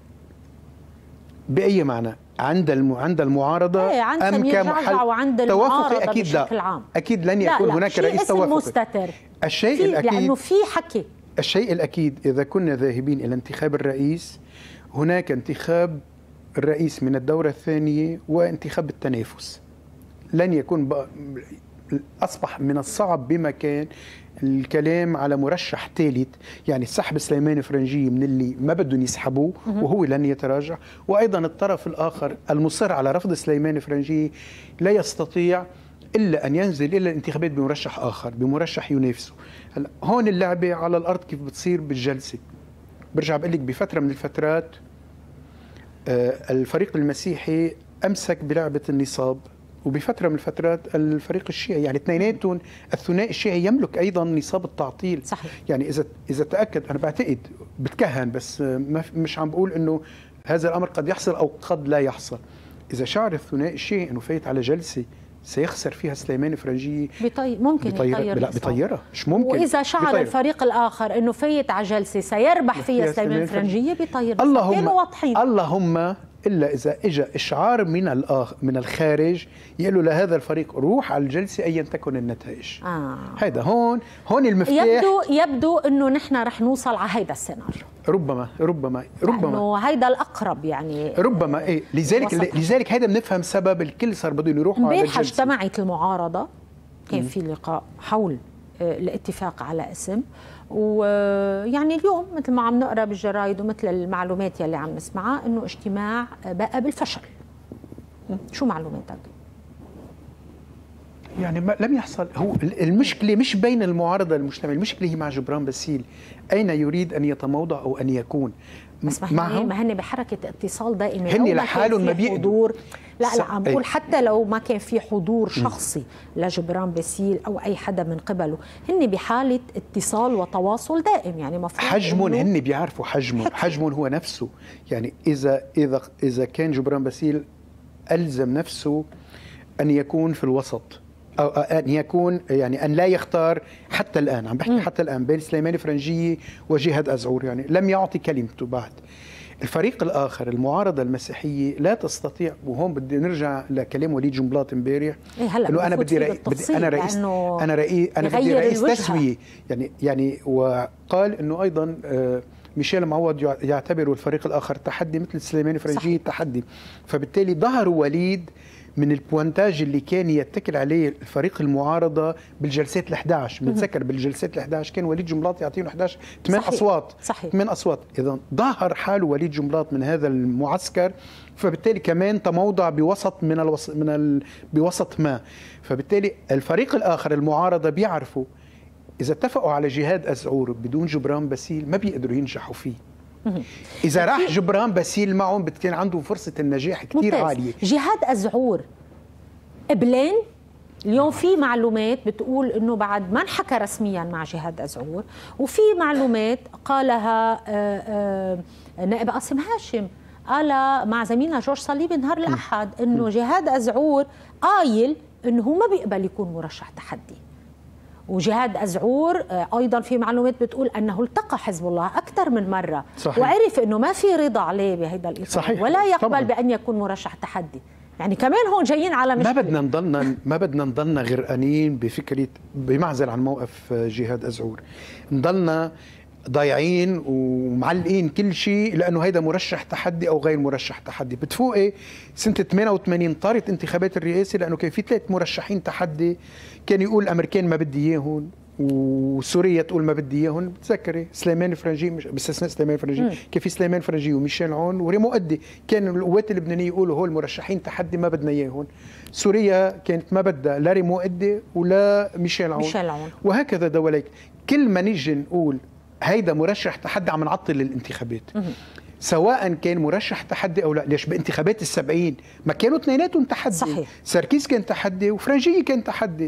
باي معنى؟ عند المعارضه عند ام كمحل وعند المعارضه أكيد بشكل عام؟ اكيد لن يكون هناك رئيس توافقي. مستتر الشيء الأكيد، لأنه في حكي. الشيء الأكيد إذا كنا ذاهبين إلى انتخاب الرئيس، هناك انتخاب الرئيس من الدورة الثانية وانتخاب التنافس. لن يكون أصبح من الصعب بمكان الكلام على مرشح ثالث، يعني سحب سليمان فرنجية من اللي ما بدهم يسحبوه وهو لن يتراجع، وأيضا الطرف الآخر المصر على رفض سليمان فرنجية لا يستطيع إلا أن ينزل إلى الانتخابات بمرشح آخر، بمرشح ينافسه. هلا هون اللعبة على الأرض كيف بتصير بالجلسة. برجع بقول لك بفترة من الفترات الفريق المسيحي أمسك بلعبة النصاب وبفتره من الفترات الفريق الشيعي، يعني اثنيناتهم الثنائي الشيعي يملك ايضا نصاب التعطيل. صحيح. يعني اذا تاكد، انا بعتقد بتكهن بس مش عم بقول انه هذا الامر قد يحصل او قد لا يحصل. اذا شعر الثنائي الشيعي انه فايت على جلسه سيخسر فيها سليمان فرنجية، ممكن يطير. لا بيطيرها، مش ممكن. واذا شعر الفريق الاخر انه فايت على جلسه سيربح فيها سليمان فرنجية بيطير. اللهم واضحين. اللهم الا اذا اجى اشعار من الخارج يقول له لهذا الفريق روح على الجلسه ايا تكن النتائج. هذا هون المفتاح. يبدو انه نحن رح نوصل على هيدا السيناريو. ربما انه هيدا الاقرب يعني. ربما ايه، لذلك هيدا بنفهم سبب الكل صار بدهم يروحوا على الجلسه. اجتمعت المعارضه، كان في لقاء حول الاتفاق على اسم، ويعني اليوم مثل ما عم نقرا بالجرايد ومثل المعلومات يلي عم نسمعها انه اجتماع بقى بالفشل. شو معلوماتك؟ يعني لم يحصل. هو المشكله مش بين المعارضه والمجتمع، المشكله هي مع جبران باسيل، اين يريد ان يتموضع او ان يكون. بس ما هن بحركه اتصال دائمه، هن لحالهم ما بيقدروا. لا عم بقول حتى لو ما كان في حضور شخصي لجبران باسيل او اي حدا من قبله، هن بحاله اتصال وتواصل دائم. يعني مفروض حجمهم، هن بيعرفوا حجمهم هو نفسه. يعني اذا كان جبران باسيل الزم نفسه ان يكون في الوسط، أو أن يكون يعني أن لا يختار حتى الآن، عم بحكي حتى الآن بين سليمان فرنجية وجهاد أزعور، يعني لم يعطي كلمته بعد. الفريق الآخر المعارضة المسيحية لا تستطيع، وهون بدي نرجع لكلام وليد جنبلاط امبارح، انه أنا بدي رئيس تسوية، يعني وقال إنه أيضا ميشيل معوض يعتبر الفريق الآخر تحدي مثل سليمان فرنجية تحدي. فبالتالي ظهر وليد من البوانتاج اللي كان يتكل عليه الفريق المعارضة بالجلسات ال11. بنتذكر بالجلسات ال11 كان وليد جنبلاط يعطيهم 8 أصوات. صحيح. 8 أصوات. إذا ظهر حاله وليد جنبلاط من هذا المعسكر، فبالتالي كمان تموضع بوسط ما. فبالتالي الفريق الآخر المعارضة بيعرفوا إذا اتفقوا على جهاد أزعور بدون جبران باسيل ما بيقدروا ينجحوا فيه. إذا راح جبران باسيل معهم بتكون عنده فرصة النجاح كتير عالية. جهاد أزعور قبلين اليوم في معلومات بتقول إنه بعد ما انحكى رسميا مع جهاد أزعور، وفي معلومات قالها نائب قاسم هاشم، قال مع زميلنا جورج صليبي نهار الأحد إنه جهاد أزعور قايل إنه هو ما بيقبل يكون مرشح تحدي. وجهاد أزعور أيضا في معلومات بتقول أنه التقى حزب الله أكثر من مرة. صحيح. وعرف أنه ما في رضا عليه بهذا الإطار. صحيح. ولا يقبل طبعا. بأن يكون مرشح تحدي. يعني كمان هون جايين على مشكلة. ما بدنا نضلنا غرقانين بفكرة بمعزل عن موقف جهاد أزعور، نضلنا ضايعين ومعلقين كل شيء لأنه هيدا مرشح تحدي أو غير مرشح تحدي. بتفوقي سنة 88 طارت انتخابات الرئاسة لأنه كان في 3 مرشحين تحدي، كان يقول الأمريكان ما بدي إياهم وسوريا تقول ما بدي إياهم. بتذكري سليمان فرنجي، باستثناء سليمان فرنجي كان في سليمان فرنجي وميشيل عون وريمو أدي، كان القوات اللبنانية يقولوا هول مرشحين تحدي ما بدنا إياهم. سوريا كانت ما بدها لا ريمو أدي ولا ميشيل عون. وهكذا دوليك. كل ما نيجي نقول هيدا مرشح تحدي عم نعطل الانتخابات، سواء كان مرشح تحدي او لا. ليش بانتخابات ال70 ما كانوا اثنيناتهم تحدي؟ صحيح. سركيس كان تحدي وفرنجية كان تحدي.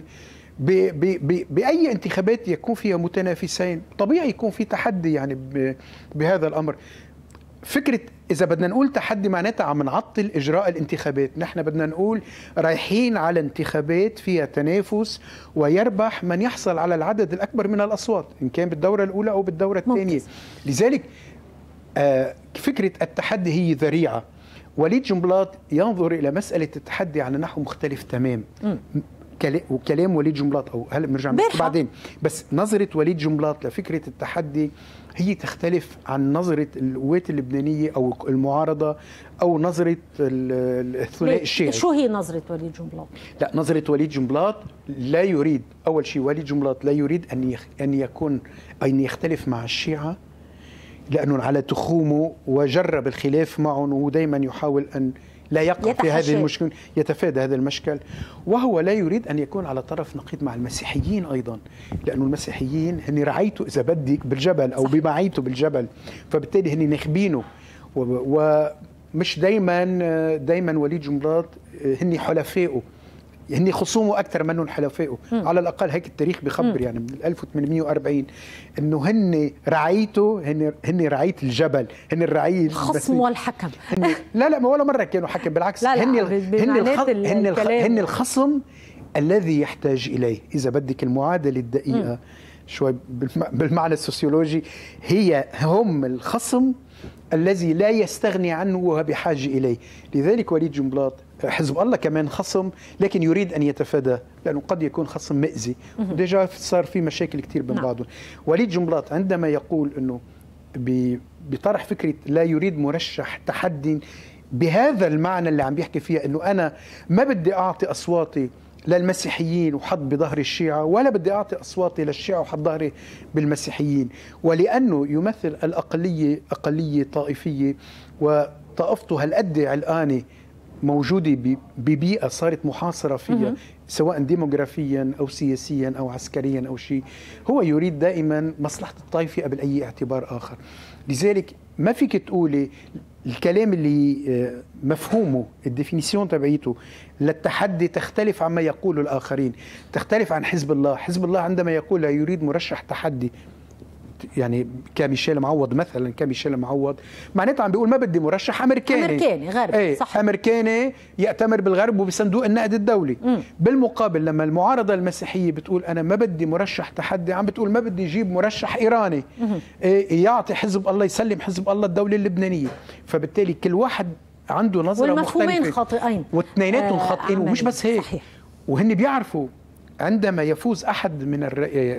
بأي انتخابات يكون فيها متنافسين طبيعي يكون في تحدي. يعني بهذا الأمر فكرة إذا بدنا نقول تحدي معناتها عم نعطل إجراء الانتخابات. نحن بدنا نقول رايحين على انتخابات فيها تنافس ويربح من يحصل على العدد الأكبر من الأصوات، إن كان بالدورة الأولى أو بالدورة الثانية. لذلك فكرة التحدي هي ذريعة. وليد جنبلاط ينظر إلى مسألة التحدي على نحو مختلف تمام. وكلام وليد جنبلاط أو هلا بنرجع بعدين، بس نظرة وليد جنبلاط لفكرة التحدي هي تختلف عن نظرة القوات اللبنانية أو المعارضة أو نظرة الثنائي الشيعي. شو هي نظرة وليد جنبلاط؟ لا، نظرة وليد جنبلاط لا يريد، أول شيء وليد جنبلاط لا يريد أن يختلف مع الشيعة لأنه على تخومه وجرب الخلاف معهم، ودائما يحاول أن لا يقع في هذه المشكلة، يتفادى هذا المشكل. وهو لا يريد أن يكون على طرف نقيض مع المسيحيين أيضا، لأنه المسيحيين هن رعيته إذا بدك بالجبل أو بمعيته بالجبل، فبالتالي هن نخبينه. ومش دايما وليد جنبلاط هن حلفائه. هن خصومه اكثر منهم حلفائه، على الاقل هيك التاريخ بخبر يعني من 1840 انه هن رعيته، هن رعيه الجبل، هن الرعيه الخصم والحكم. لا ما ولا مره كانوا حكم، بالعكس هن الخصم الذي يحتاج اليه. اذا بدك المعادله الدقيقه شوي بالمعنى السوسيولوجي، هم الخصم الذي لا يستغني عنه وهو بحاجه اليه. لذلك وليد جنبلاط حزب الله كمان خصم، لكن يريد ان يتفاداه لانه قد يكون خصم مئزي، وديجا صار في مشاكل كثير بين بعضهم. وليد جنبلاط عندما يقول انه بطرح فكره لا يريد مرشح تحدي بهذا المعنى اللي عم بيحكي فيها، انه انا ما بدي اعطي اصواتي للمسيحيين وحط بظهر الشيعة، ولا بدي أعطي أصواتي للشيعة وحط ظهري بالمسيحيين، ولأنه يمثل الأقلية أقلية طائفية، وطائفته هالقد علقانة موجودة ببيئة صارت محاصرة فيها سواء ديموغرافيا أو سياسيا أو عسكريا أو شيء. هو يريد دائما مصلحة الطائفة قبل أي اعتبار آخر. لذلك ما فيك تقولي الكلام اللي مفهومه الديفينيسيون تبعيته للتحدي تختلف عما يقوله الآخرين، تختلف عن حزب الله. حزب الله عندما يقول لا يريد مرشح تحدي، يعني كميشيل معوض مثلا، كميشيل معوض معناتها عم بيقول ما بدي مرشح امريكاني غربي، صح، امريكاني يأتمر بالغرب وبصندوق النقد الدولي. بالمقابل لما المعارضه المسيحيه بتقول انا ما بدي مرشح تحدي، عم بتقول ما بدي اجيب مرشح ايراني يعطي حزب الله، يسلم حزب الله الدوله اللبنانيه. فبالتالي كل واحد عنده نظره مختلفه، والمفهومين خاطئين واثنيناتهم خاطئين. ومش بس هيك، صحيح. وهن بيعرفوا عندما يفوز احد من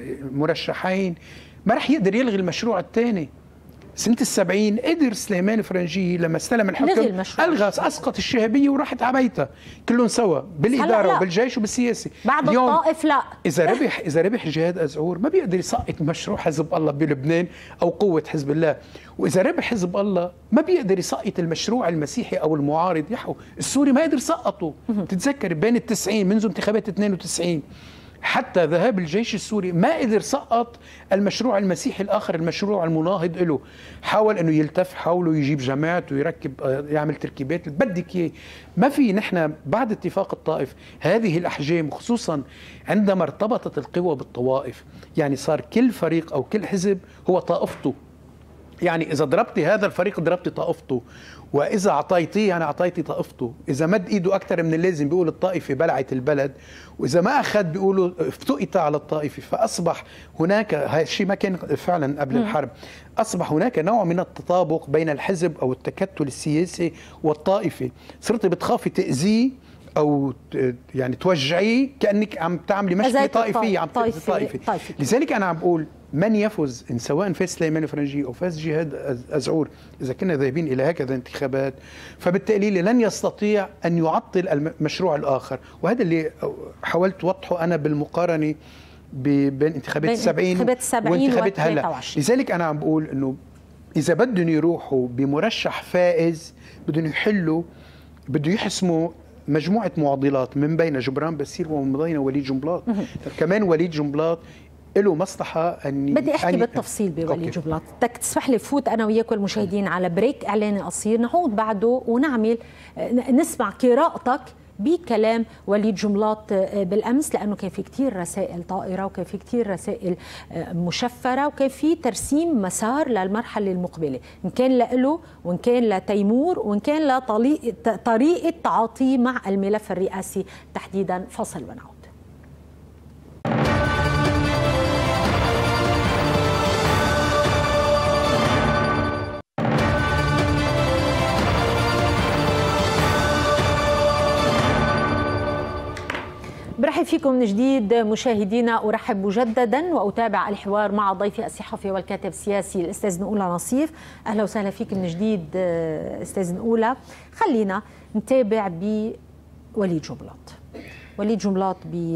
المرشحين ما رح يقدر يلغي المشروع الثاني. سنة ال70 قدر سليمان فرنجي لما استلم الحكم ألغى، أسقط الشهابية وراحت على بيتها كلهم سوا بالإدارة وبالجيش وبالسياسة. بعد الطائف لا، إذا ربح جهاد أزعور ما بيقدر يسقط مشروع حزب الله بلبنان أو قوة حزب الله، وإذا ربح حزب الله ما بيقدر يسقط المشروع المسيحي أو المعارض. يحو السوري ما قدر سقطه. تتذكر بين ال90 منذ انتخابات 92 حتى ذهاب الجيش السوري ما قدر سقط المشروع المسيحي الآخر، المشروع المناهض له. حاول أنه يلتف حوله، يجيب جماعته، يركب، يعمل تركيبات اللي بدك إياه. ما في. نحن بعد اتفاق الطائف هذه الأحجام، خصوصا عندما ارتبطت القوى بالطوائف، يعني صار كل فريق أو كل حزب هو طائفته. يعني إذا ضربتي هذا الفريق ضربتي طائفته، وإذا أعطيتيه يعني أعطيتي طائفته. إذا مد إيده أكثر من اللازم بيقول الطائفة بلعت البلد، وإذا ما أخذ بيقولوا افتقت على الطائفة. فأصبح هناك، هذا الشيء ما كان فعلا قبل الحرب، أصبح هناك نوع من التطابق بين الحزب أو التكتل السياسي والطائفة. صرت بتخافي تأذيه أو يعني توجعيه كأنك عم تعملي مشكلة طائفية، عم تأذي طائفة. لذلك أنا عم بقول من يفوز، إن سواء فاز سليمان فرنجي أو فاز جهاد أزعور، إذا كنا ذاهبين إلى هكذا انتخابات، فبالتالي لن يستطيع أن يعطل المشروع الآخر. وهذا اللي حاولت وضحه أنا بالمقارنة بين انتخابات 70 وانتخابات هلا. لذلك أنا عم بقول إنه إذا بدهم يروحوا بمرشح فائز بدهم يحلوا، بده يحسموا مجموعة معضلات من بين جبران باسيل ومن بين وليد جنبلاط. كمان وليد جنبلاط له مصلحة أن بدي أحكي بالتفصيل بوليد جنبلاط. بدك تسمح لي فوت أنا وياك والمشاهدين على بريك إعلاني قصير، نعود بعده ونعمل نسمع قراءتك بكلام وليد جنبلاط بالأمس، لأنه كان في كتير رسائل طائرة وكان في كتير رسائل مشفرة وكان في ترسيم مسار للمرحلة المقبلة، إن كان له وإن كان لتيمور وإن كان لطريقة تعاطيه مع الملف الرئاسي تحديدا. فصل ونعود. برحب فيكم من جديد مشاهدينا، أرحب مجددا وأتابع الحوار مع ضيفي الصحفي والكاتب السياسي الأستاذ نقولة نصيف. أهلا وسهلا فيك من جديد أستاذ نقولة. خلينا نتابع بوليد جنبلاط. وليد جنبلاط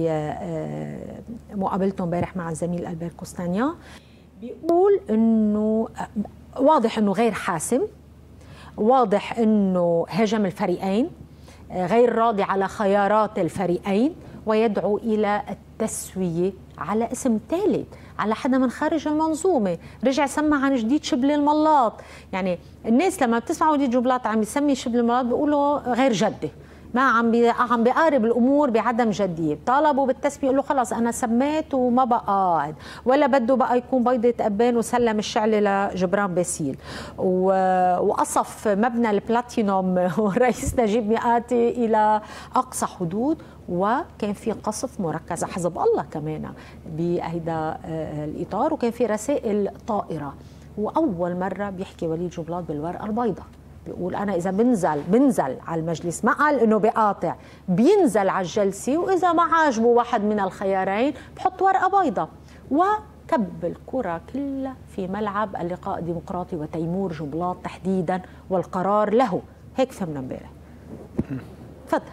بمقابلته امبارح مع الزميل ألبير كوستانيا بيقول أنه واضح أنه غير حاسم، واضح أنه هاجم الفريقين، غير راضي على خيارات الفريقين، ويدعو إلى التسوية على اسم ثالث، على حدا من خارج المنظومة. رجع سمى عن جديد شبل الملاط. يعني الناس لما بتسمع وليد جنبلاط عم يسمي شبل الملاط بيقولوا غير جدي، ما عم بيقارب الامور بعدم جديه، طالبوا بالتسميه يقول له خلص انا سميت وما بقى قاعد، ولا بده بقى يكون بيضه ابان وسلم الشعله لجبران باسيل، وقصف مبنى البلاتينوم والرئيس نجيب مئاتي الى اقصى حدود، وكان في قصف مركز حزب الله كمان بهيدا الاطار، وكان في رسائل طائره. واول مره بيحكي وليد جنبلاط بالورقه البيضاء، بيقول انا اذا بنزل على المجلس، ما قال انه بيقاطع، بينزل على الجلسه واذا ما عاجبه واحد من الخيارين بحط ورقه بيضاء، وكب الكره كلها في ملعب اللقاء الديمقراطي وتيمور جنبلاط تحديدا، والقرار له. هيك فهمنا امبارح. تفضل.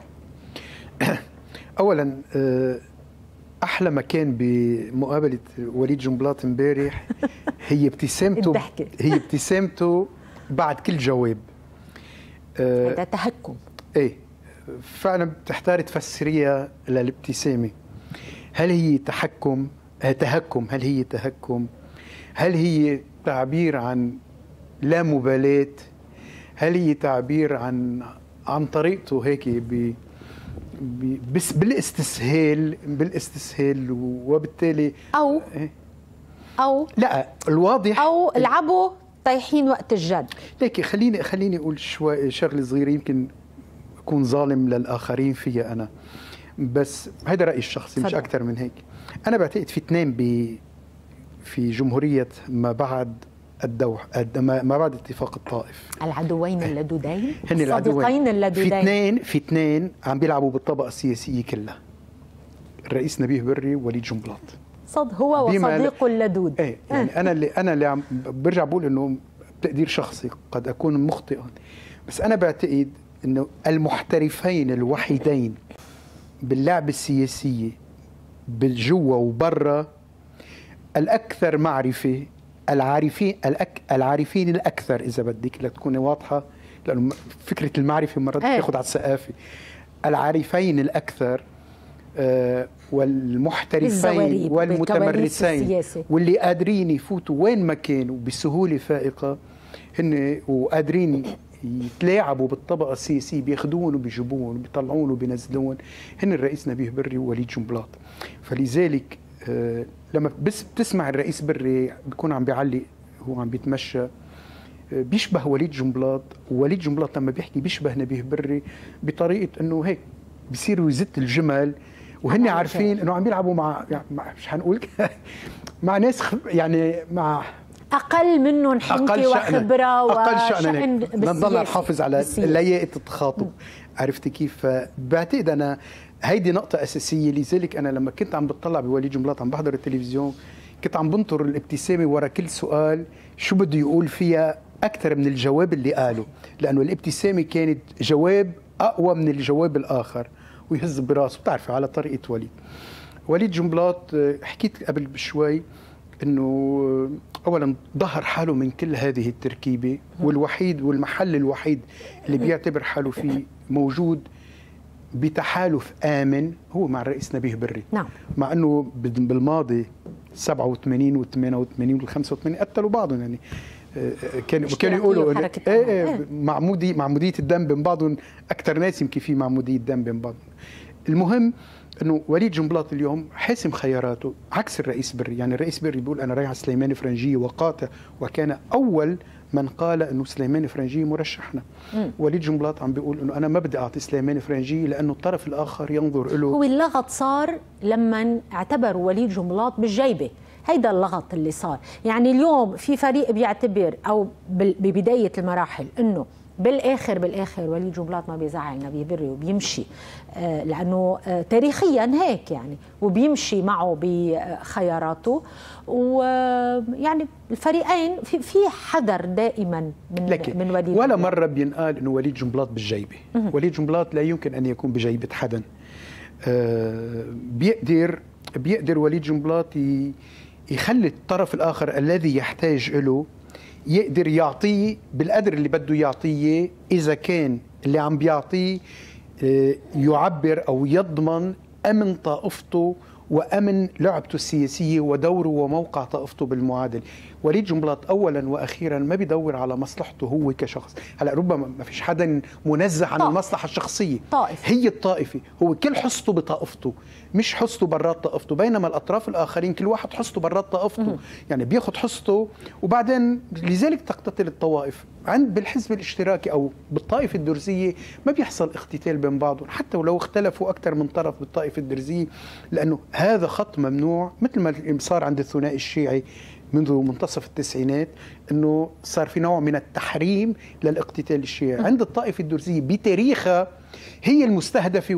اولا احلى مكان بمقابله وليد جنبلاط امبارح هي ابتسامته. هي ابتسامته بعد كل جواب. هذا تهكم. ايه فعلا بتحتار تفسريها للابتسامه. هل هي تهكم؟ هل هي تهكم؟ هل هي تعبير عن لا مبالاه؟ هل هي تعبير عن طريقته هيك بس بالاستسهال وبالتالي او لا الواضح او العبوا طايحين وقت الجد. ليك خليني اقول شوي شغله صغيره، يمكن اكون ظالم للاخرين فيها انا، بس هذا رايي الشخصي مش اكثر من هيك. انا بعتقد في اثنين في جمهوريه ما بعد ما بعد اتفاق الطائف، العدوين اللدودين، هن الصديقين اللدودين، في اثنين عم بيلعبوا بالطبقه السياسيه كلها، الرئيس نبيه بري ووليد جنبلاط. هو وصديقه اللدود. ايه يعني انا اللي عم برجع بقول انه تقدير شخصي، قد اكون مخطئا، بس انا بعتقد انه المحترفين الوحيدين باللعبه السياسيه بالجوا وبرا الاكثر معرفه، العارفين الاكثر اذا بدك لتكون واضحه، لانه فكره المعرفه مرات بتاخذ على السقافه. العارفين الاكثر والمحترفين والمتمرسين واللي قادرين يفوتوا وين ما كانوا بسهوله فائقه، هن وقادرين يتلاعبوا بالطبقه السياسيه، بياخذون وبيجيبون وبيطلعون وبينزلون، هن الرئيس نبيه بري ووليد جنبلاط. فلذلك لما بس بتسمع الرئيس بري بيكون عم بيعلق، هو عم بيتمشى، بيشبه وليد جنبلاط، ووليد جنبلاط لما بيحكي بيشبه نبيه بري بطريقه انه هيك بيصيروا يزت الجمل، وهن عارفين انه عم بيلعبوا مع مش حنقول مع ناس يعني مع اقل منهم حنكه وخبره وشأن نضل نحافظ على لياقه التخاطب. عرفتي كيف؟ فبعتقد انا هيدي نقطة أساسية. لذلك أنا لما كنت عم بتطلع بوليد جنبلاط عم بحضر التلفزيون، كنت عم بنطر الابتسامة ورا كل سؤال شو بده يقول فيها أكثر من الجواب اللي قاله، لأنه الابتسامة كانت جواب أقوى من الجواب الآخر، ويهز براسه. بتعرفي على طريقة وليد جنبلاط، حكيت قبل بشوي إنه أولا ظهر حاله من كل هذه التركيبة، والوحيد والمحل الوحيد اللي بيعتبر حاله فيه موجود بتحالف آمن هو مع الرئيس نبيه بري. نعم. مع أنه بالماضي 87 و 88 وال 85 قتلوا بعضهم، يعني كانوا يقولوا معمودية الدم بين بعضهم، أكثر ناس يمكن في معمودية دم بين بعضهم. المهم أنه وليد جنبلاط اليوم حاسم خياراته عكس الرئيس بري. يعني الرئيس بري بيقول أنا رايح على سليمان فرنجية وقاطع، وكان أول من قال انه سليمان فرنجي مرشحنا. وليد جنبلاط عم بيقول انه انا ما بدي اعطي سليمان فرنجي لانه الطرف الاخر ينظر له. هو اللغط صار لما اعتبروا وليد جنبلاط بالجيبه، هيدا اللغط اللي صار. يعني اليوم في فريق بيعتبر او ببدايه المراحل انه بالاخر وليد جنبلاط ما بيزعل نبيه بري وبيمشي، لانه تاريخيا هيك يعني، وبيمشي معه بخياراته. ويعني الفريقين في حذر دائما من وليد. ولا مره بينقال انه وليد جنبلاط بالجيبه. وليد جنبلاط لا يمكن ان يكون بجيبه حدا. بيقدر وليد جنبلاط يخلي الطرف الاخر الذي يحتاج له يقدر يعطيه بالقدر اللي بده يعطيه، إذا كان اللي عم بيعطيه يعبر أو يضمن أمن طائفته وأمن لعبته السياسية ودوره وموقع طائفته بالمعادلة. وليد جنبلاط أولا وأخيرا ما بيدور على مصلحته هو كشخص. هلا ربما ما فيش حدا منزه عن المصلحة الشخصية، هي الطائفة، هو كل حصته بطائفته مش حصته برات طائفته، بينما الأطراف الآخرين كل واحد حصته برات طائفته، يعني بياخد حصته وبعدين لذلك تقتتل الطوائف. عند بالحزب الاشتراكي أو بالطائفة الدرزية ما بيحصل اقتتال بين بعضهم حتى ولو اختلفوا أكثر من طرف بالطائفة الدرزية، لأنه هذا خط ممنوع، مثل ما صار عند الثنائي الشيعي منذ منتصف التسعينات، أنه صار في نوع من التحريم للاقتتال الشيعي. عند الطائفة الدرزية بتاريخها هي المستهدفة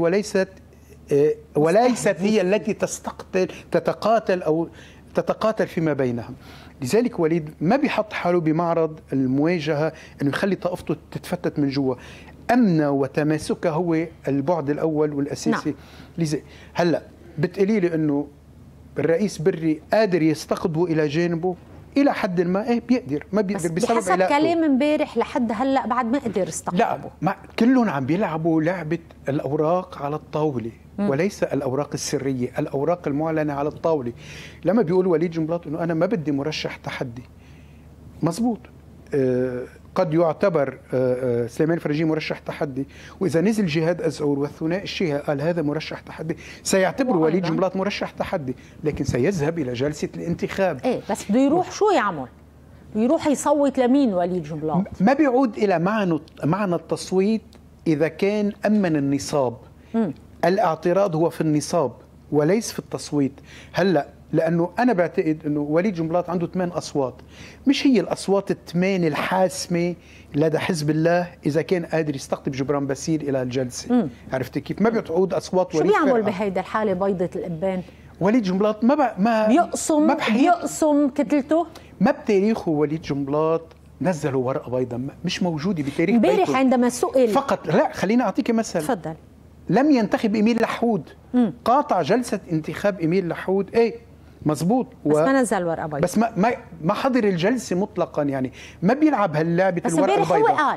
وليست هي التي تتقاتل أو تتقاتل فيما بينها. لذلك وليد ما بيحط حاله بمعرض المواجهة أنه يخلي طائفته تتفتت من جوا. أمنه وتماسكه هو البعد الأول والأساسي. لذلك هلأ بتقولي لي أنه الرئيس بري قادر يستقطبه إلى جانبه إلى حد ما، بيقدر، ما بيقدر بسبب بحسب كلام امبارح لحد هلا بعد ما قدر يستقطبه. لا، كلهم عم بيلعبوا لعبة الأوراق على الطاولة وليس الأوراق السرية، الأوراق المعلنة على الطاولة. لما بيقول وليد جنبلاط أنه أنا ما بدي مرشح تحدي، مزبوط، قد يعتبر سليمان الفرنجي مرشح تحدي، وإذا نزل جهاد أزعور والثنائي الشيعي قال هذا مرشح تحدي سيعتبر وليد جنبلاط مرشح تحدي، لكن سيذهب إلى جلسة الانتخاب. بس بده يروح شو يعمل؟ يروح يصوت لمين وليد جنبلاط؟ ما بيعود إلى معنى التصويت إذا كان أمن النصاب. الاعتراض هو في النصاب وليس في التصويت. هلأ لأنه أنا بعتقد أنه وليد جنبلاط عنده 8 أصوات، مش هي الأصوات ال8 الحاسمة لدى حزب الله إذا كان قادر يستقطب جبران باسيل إلى الجلسة. عرفت كيف؟ ما بتعود أصوات وليد. شو بيعمل بهيدا الحالة بيضة الإبان؟ وليد جنبلاط ما بيقسم كتلته. ما بتاريخه وليد جنبلاط نزلوا ورقة بيضاء، مش موجودة بتاريخ امبارح عندما سئل فقط. لا خليني أعطيك مثل. تفضل. لم ينتخب إيميل لحود، قاطع جلسة انتخاب إيميل لحود. مزبوط، بس ما نزل ورقة بيضاء، بس ما حضر الجلسة مطلقا، يعني ما بيلعب هاللعبة الورقة البيضاء. بس امبارح هو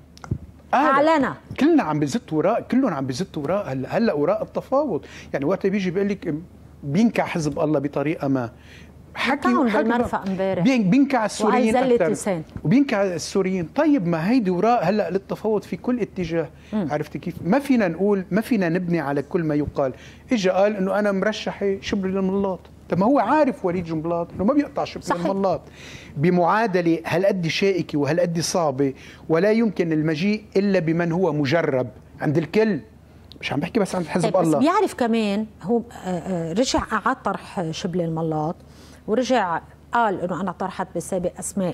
أعلن كلنا عم بزت وراء، كلهم عم بزت وراء هلا وراء التفاوض. يعني وقت بيجي بيقول لك بينكع حزب الله بطريقة ما، حكي بالمرفأ امبارح بينكع السوريين أكثر وبينكع السوريين. طيب ما هيدي وراء هلا للتفاوض في كل اتجاه. عرفت كيف؟ ما فينا نقول، ما فينا نبني على كل ما يقال. اجى قال انه انا مرشحي شبل الملاط، طب ما هو عارف وليد جنبلاط انه ما بيقطع شبل الملاط بمعادله هالقد شائكه وهالقد صعبه، ولا يمكن المجيء الا بمن هو مجرب عند الكل. مش عم بحكي بس عن حزب الله. بس بيعرف كمان هو رجع أعاد طرح شبل الملاط، ورجع قال انه انا طرحت بالسابق اسماء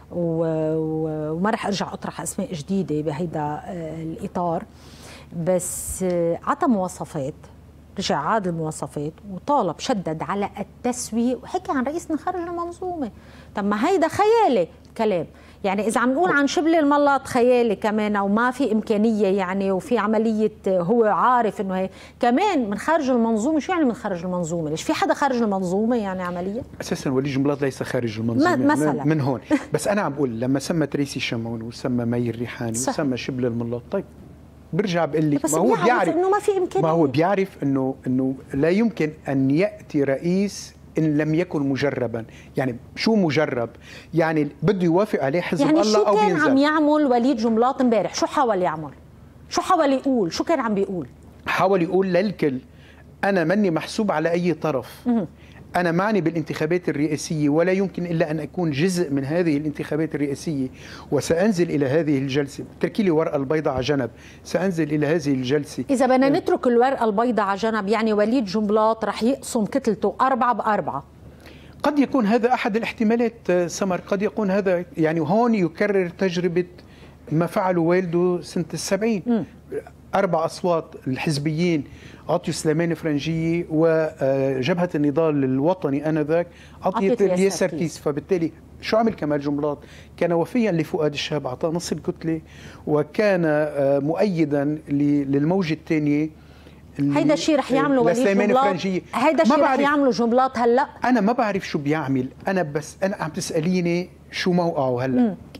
وما رح ارجع اطرح اسماء جديده بهيدا الاطار، بس عطى مواصفات، رجع عاد المواصفات وطالب شدد على التسوية وحكي عن رئيس نخرج المنظومة. طب ما هيدا خيالي كلام، يعني إذا عم نقول عن شبل الملاط خيالي كمان أو ما في إمكانية يعني، وفي عملية هو عارف إنه هي كمان من خارج المنظومة. شو يعني من خارج المنظومة؟ ليش في حدا خارج المنظومة يعني عملية؟ أساسا وليد جنبلاط ليس خارج المنظومة مثلا من هون. بس أنا عم بقول لما سمى تريسي شمعون وسمى مي الريحاني وسمى شبل الملاط، طيب برجع بقول لك ما هو بيعرف انه ما في امكانيه، ما هو بيعرف انه لا يمكن ان ياتي رئيس ان لم يكن مجربا. يعني شو مجرب؟ يعني بده يوافق عليه حزب يعني الله او شو كان بينزل. عم يعمل وليد جنبلاط امبارح؟ شو حاول يعمل؟ شو حاول يقول؟ شو كان عم بيقول؟ حاول يقول للكل انا ماني محسوب على اي طرف، أنا معني بالانتخابات الرئاسية ولا يمكن إلا أن أكون جزء من هذه الانتخابات الرئاسية، وسأنزل إلى هذه الجلسة. تركي لي ورقة البيضاء على جنب، سأنزل إلى هذه الجلسة. إذا بدنا نترك الورقة البيضاء على جنب، يعني وليد جنبلاط رح يقسم كتلته 4 ب4. قد يكون هذا أحد الاحتمالات سمر، قد يكون هذا يعني هون يكرر تجربة ما فعله والده سنة 70. 4 أصوات الحزبيين عطيوا سليمان فرنجية وجبهة النضال الوطني آنذاك عطيت الياس سركيس. فبالتالي شو عمل كمال جنبلاط؟ كان وفيا لفؤاد الشهاب، أعطاه نص الكتلة، وكان مؤيدا للموجة الثانية. هيدا الشيء رح يعمله وليد جنبلاط؟ هيدا الشيء رح يعمله جنبلاط هلا؟ أنا ما بعرف شو بيعمل، أنا عم تسأليني شو موقعه هلا.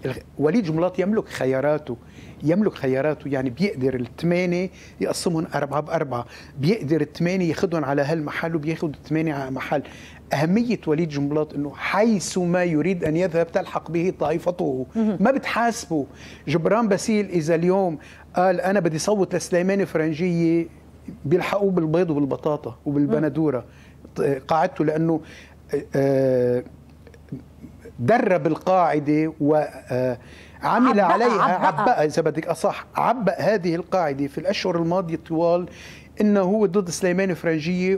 وليد جملات يملك خياراته، يعني بيقدر الثمانية يقسمهم 4 ب4، بيقدر الثمانية ياخذهم على هالمحل وبياخذ الثمانية على محل. أهمية وليد جملات أنه حيث ما يريد أن يذهب تلحق به طائفته، ما بتحاسبه. جبران باسيل إذا اليوم قال أنا بدي صوت لسليمان فرنجية، بيلحقوه بالبيض وبالبطاطا وبالبندورة قاعدته، لأنه درب القاعدة وعمل عليها، عبأ إذا بدك أصح، عبأ هذه القاعدة في الأشهر الماضية طوال إنه هو ضد سليمان فرنجية.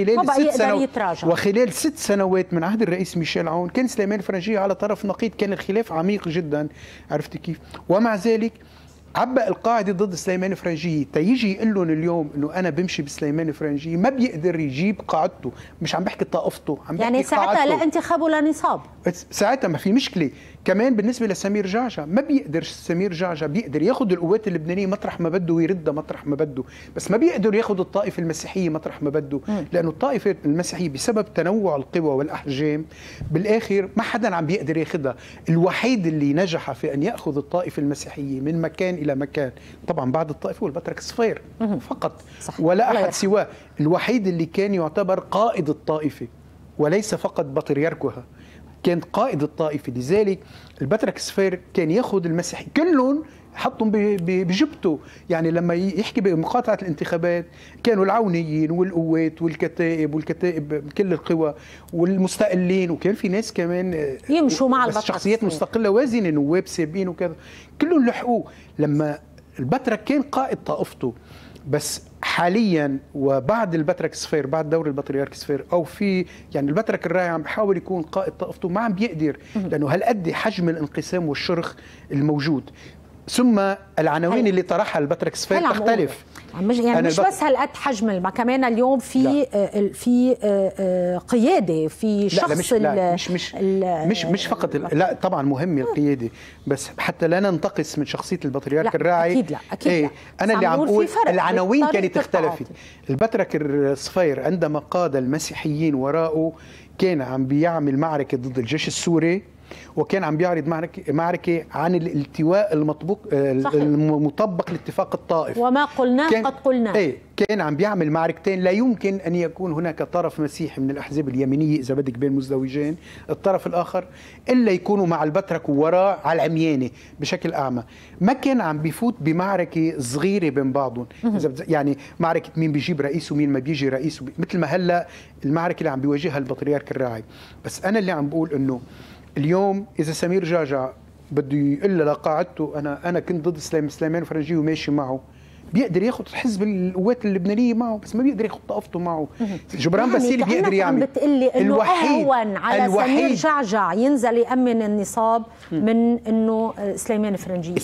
وخلال 6 سنوات من عهد الرئيس ميشيل عون كان سليمان فرنجية على طرف نقيض، كان الخلاف عميق جدا، عرفت كيف؟ ومع ذلك عبأ القاعدة ضد سليمان فرنجية. تيجي يقول لهم اليوم انه انا بمشي بسليمان فرنجية، ما بيقدر يجيب قاعدته، مش عم بحكي طائفته، عم بحكي يعني ساعتها لا انتخاب ولا نصاب، ساعتها ما في مشكلة. كمان بالنسبة لسمير جعجع، ما بيقدر سمير جعجع، بيقدر ياخذ القوات اللبنانية مطرح ما بده ويردها مطرح ما بده، بس ما بيقدر ياخذ الطائفة المسيحية مطرح ما بده، لأنه الطائفة المسيحية بسبب تنوع القوى والأحجام بالآخر ما حدا عم بيقدر ياخذها. الوحيد اللي نجح في أن يأخذ الطائفة المسيحية من مكان إلى مكان، طبعا بعد الطائفة هو البطرك صفير فقط، ولا أحد سواه. الوحيد اللي كان يعتبر قائد الطائفة وليس فقط بطريركها، كان قائد الطائفة. لذلك البطرك صفير كان ياخذ المسيحي كلهم حطهم بجبته. يعني لما يحكي بمقاطعة الانتخابات كانوا العونيين والقوات والكتائب كل القوى والمستقلين، وكان في ناس كمان يمشوا مع البطرك، شخصيات مستقلة وازنة، نواب سابقين وكذا، كلهم لحقوه. لما البطرك كان قائد طائفته، بس حاليا وبعد البطرك صفير، بعد دور البطريرك صفير، او في يعني البطرك الراعي عم بحاول يكون قائد طائفته، ما عم بيقدر، لانه هالقد حجم الانقسام والشرخ الموجود. ثم العناوين اللي طرحها البطرك صفير تختلف، يعني مش بس هالقد حجم كمان اليوم في في قياده، في شخص مش فقط لا طبعا مهم القياده، بس حتى لا ننتقص من شخصيه البطريرك الراعي. اكيد لا اكيد لا. انا اللي عم بقول العناوين كانت اختلفت. البطرك الصفير عندما قاد المسيحيين وراءه كان عم بيعمل معركه ضد الجيش السوري، وكان عم بيعرض معركة عن الالتواء المطبق لاتفاق الطائف، وما قلناه قد قلناه. كان عم بيعمل معركتين. لا يمكن أن يكون هناك طرف مسيحي من الأحزاب اليمينية إذا بدك بين مزدوجين، الطرف الآخر إلا يكونوا مع البطرك ووراء على العميانة بشكل أعمى. ما كان عم بيفوت بمعركة صغيرة بين بعضهم، يعني معركة مين بيجيب رئيس ومين ما بيجي رئيس، مثل ما هلأ المعركة اللي عم بيواجهها البطريرك الراعي. بس أنا اللي عم بقول إنه اليوم إذا سمير جعجع بده يقول لقاعدته أنا كنت ضد سليمان فرنجي وماشي معه، بيقدر ياخذ حزب القوات اللبنانية معه، بس ما بيقدر ياخذ طائفته معه. جبران باسيل بيقدر يعمل. بتقلي إنه أهون على سمير جعجع ينزل يأمن النصاب من إنه سليمان فرنجي.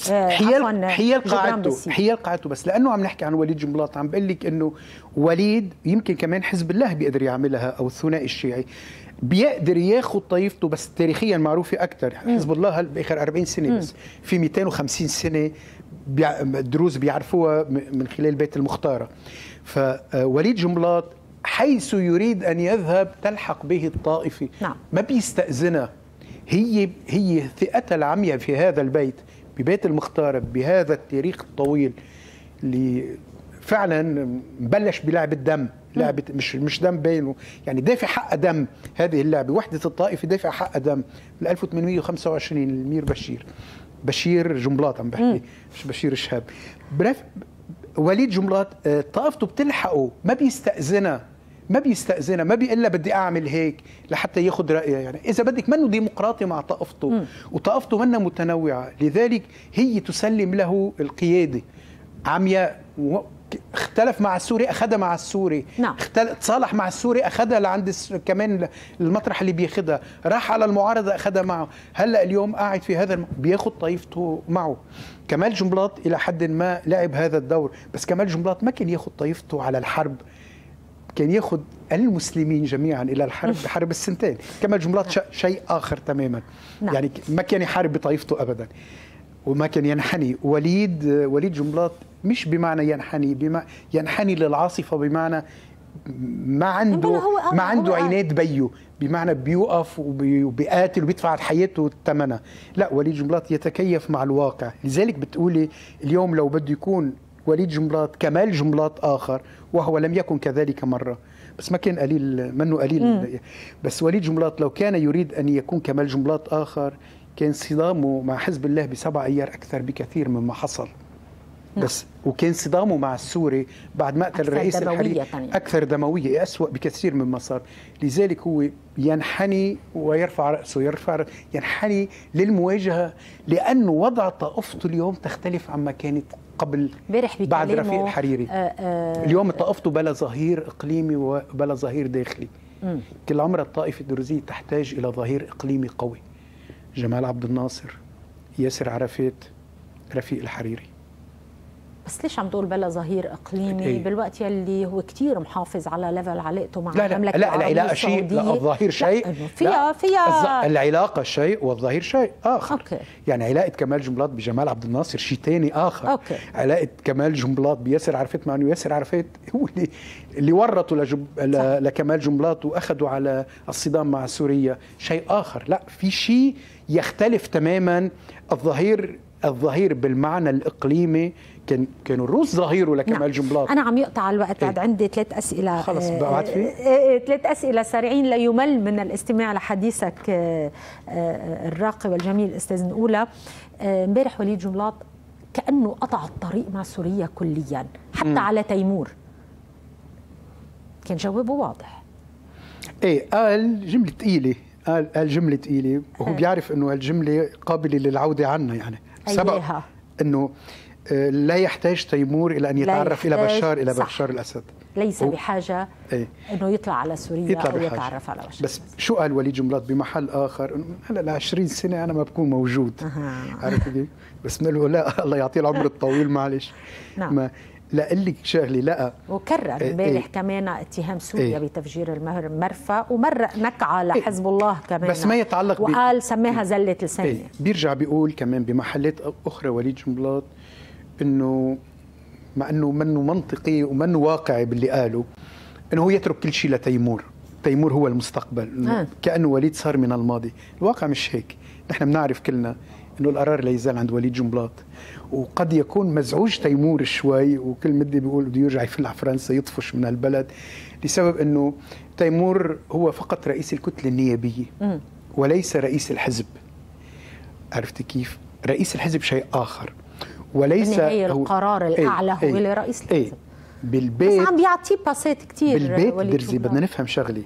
حيال قاعدته بس لأنه عم نحكي عن وليد جملات، عم بقول لك إنه وليد يمكن كمان حزب الله بيقدر يعملها، أو الثنائي الشيعي بيقدر ياخذ طائفته، بس تاريخيا معروفة أكثر. حزب الله بآخر 40 سنة بس، في 250 سنة الدروز بيعرفوها من خلال بيت المختارة. فوليد جملات حيث يريد أن يذهب تلحق به الطائفة، ما بيستأذنها. هي ثقتها العمياء في هذا البيت، ببيت المختارة، بهذا التاريخ الطويل اللي فعلا بلش بلعب الدم، لعبة مش دم بينه، يعني دافع حق دم. هذه اللعبة وحدة الطائفة دافع حق دم. 1825 المير بشير جملات عم بحكي، مش بشير الشهاب. وليد جملات طائفته بتلحقه، ما بيستأذنها، ما بيقول لها بدي اعمل هيك لحتى ياخذ رايها. يعني اذا بدك منه ديمقراطي مع طائفته، وطائفته منها متنوعه، لذلك هي تسلم له القياده عمياء. اختلف مع السوري اخذها مع السوري، تصالح مع السوري اخذها لعند كمان المطرح اللي بياخذها، راح على المعارضه اخذها معه. هلا اليوم قاعد في هذا بياخذ طائفته معه. كمال جملات الى حد ما لعب هذا الدور، بس كمال جملات ما كان ياخذ طائفته على الحرب، كان ياخذ المسلمين جميعا الى الحرب بحرب السنتين. كمال جملات شيء اخر تماما. يعني ما كان يحارب بطائفته ابدا، وما كان ينحني. وليد جملات مش بمعنى ينحني، ينحني للعاصفة، بمعنى ما عنده عينات بيه، بمعنى بيوقف وبيقاتل وبيدفع حياته ثمنها. لا، وليد جنبلاط يتكيف مع الواقع. لذلك بتقولي اليوم لو بده يكون وليد جنبلاط كمال جنبلاط آخر، وهو لم يكن كذلك مرة، بس ما كان قليل منه قليل. بس وليد جنبلاط لو كان يريد أن يكون كمال جنبلاط آخر كان صدامه مع حزب الله ب7 أيار أكثر بكثير مما حصل. بس وكان صدامه مع السوري بعد مقتل الرئيس الحريري أكثر دموية، أسوأ بكثير مما صار. لذلك هو ينحني ويرفع رأسه، ينحني للمواجهة، لأنه وضع طائفته اليوم تختلف عما كانت قبل بعد رفيق الحريري. اليوم طائفته بلا ظهير إقليمي وبلا ظهير داخلي. كل عمر الطائفة الدرزية تحتاج إلى ظهير إقليمي قوي. جمال عبد الناصر، ياسر عرفات، رفيق الحريري. بس ليش عم تقول بلا ظهير اقليمي بالوقت يلي هو كتير محافظ على ليفل علاقته مع المملكه العربيه العلاقه شيء، لا الظهير شيء، فيها العلاقه شيء والظهير شيء اخر. أوكي. يعني علاقه كمال جنبلاط بجمال عبد الناصر شيء ثاني اخر. أوكي. علاقه كمال جنبلاط بياسر عرفات، مع انه ياسر عرفات هو اللي ورطوا لكمال جنبلاط واخذوا على الصدام مع سوريا شيء اخر. لا، في شيء يختلف تماما. الظهير بالمعنى الإقليمي كانوا الروس ظهيره لكمال جنبلاط. أنا عم يقطع الوقت، بعد عندي 3 أسئلة. خلص بعد في 3 أسئلة سريعين ليمل من الاستماع لحديثك الراقي والجميل أستاذ نقولة. امبارح وليد جنبلاط كأنه قطع الطريق مع سوريا كليا، حتى على تيمور كان جوابه واضح. قال جملة ثقيلة، قال جملة ثقيلة، وهو بيعرف انه الجملة قابلة للعودة عنها. يعني سبق انه لا يحتاج تيمور الى ان يتعرف الى بشار الاسد. ليس بحاجة انه يطلع على سوريا او يتعرف على بشار. بس شو قال وليد جنبلاط بمحل اخر؟ انه هلا ل 20 سنة انا ما بكون موجود. عرفت كيف؟ بس بنقول له لا، الله يعطيه العمر الطويل، معلش. نعم. لا قال لك شغله. لا، وكرر امبارح كمان اتهام سوريا بتفجير المرفأ، ومرق نكعه لحزب الله كمان، بس ما يتعلق وقال سماها زله لسان. بيرجع بيقول كمان بمحلات اخرى وليد جنبلاط انه مع انه منه منطقي ومنه واقعي باللي قاله، انه هو يترك كل شيء لتيمور. تيمور هو المستقبل، كانه وليد صار من الماضي. الواقع مش هيك. نحن بنعرف كلنا انه القرار لا يزال عند وليد جنبلاط، وقد يكون مزعوج تيمور شوي، وكل مدة بيقول بده يرجع يفلع فرنسا، يطفش من البلد، لسبب انه تيمور هو فقط رئيس الكتلة النيابية وليس رئيس الحزب. عرفت كيف؟ رئيس الحزب شيء آخر، وليس هي القرار الأعلى هو لرئيس الحزب. بالبيت بس عم بيعطيه باسات كتير. بالبيت درزي بدنا نفهم شغلة.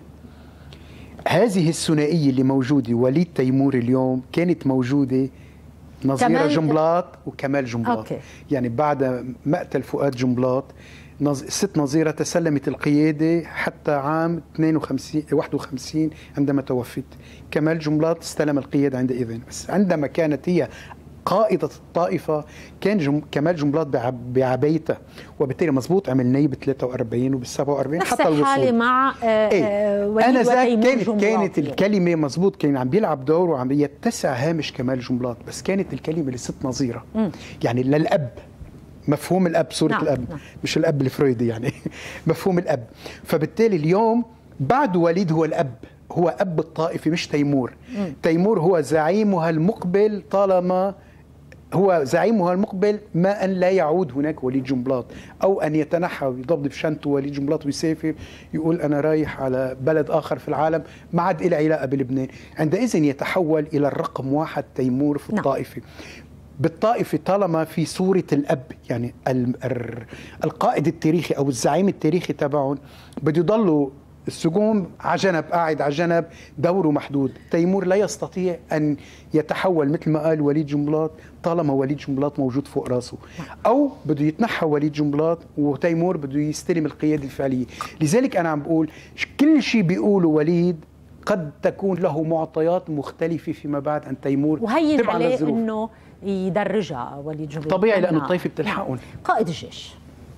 هذه الثنائية اللي موجودة وليد تيمور اليوم كانت موجودة نظيرة جنبلاط وكمال جنبلاط. يعني بعد مقتل فؤاد جنبلاط الست نظيرة تسلمت القيادة حتى عام 51 عندما توفت. كمال جنبلاط استلم القيادة عندئذ، بس عندما كانت هي قائدة الطائفة كان كمال جنبلاط بعبيته، وبالتالي مزبوط عمل نيب 43 وبال 47 حتى الوصول. حالي مع أنا كانت الكلمة مزبوط، كان عم بيلعب دور وعم يتسع هامش كمال جنبلاط، بس كانت الكلمة لست نظيرة. يعني للأب، مفهوم الأب، صورة الأب، مش الأب الفرويدي يعني مفهوم الأب. فبالتالي اليوم بعد وليد هو الأب، هو أب الطائفة مش تيمور. تيمور هو زعيمها المقبل، طالما هو زعيمها المقبل ما أن لا يعود هناك وليد جنبلاط، أو أن يتنحى ويضبط بشنطه وليد جنبلاط ويسافر يقول أنا رايح على بلد آخر في العالم ما عاد إلى علاقة بلبنان. عندئذ يتحول إلى الرقم 1 تيمور في الطائفة. بالطائفة طالما في صورة الأب، يعني القائد التاريخي أو الزعيم التاريخي تبعهم، بده يضلوا السجون على جنب، قاعد على جنب، دوره محدود. تيمور لا يستطيع أن يتحول مثل ما قال وليد جنبلاط طالما وليد جنبلاط موجود فوق راسه، أو بده يتنحى وليد جنبلاط وتيمور بده يستلم القيادة الفعلية. لذلك أنا عم بقول كل شيء بيقوله وليد قد تكون له معطيات مختلفة فيما بعد عن تيمور، وهين عليه أنه يدرجها وليد جنبلاط طبيعي لأنه الطائفة بتلحقهم. قائد الجيش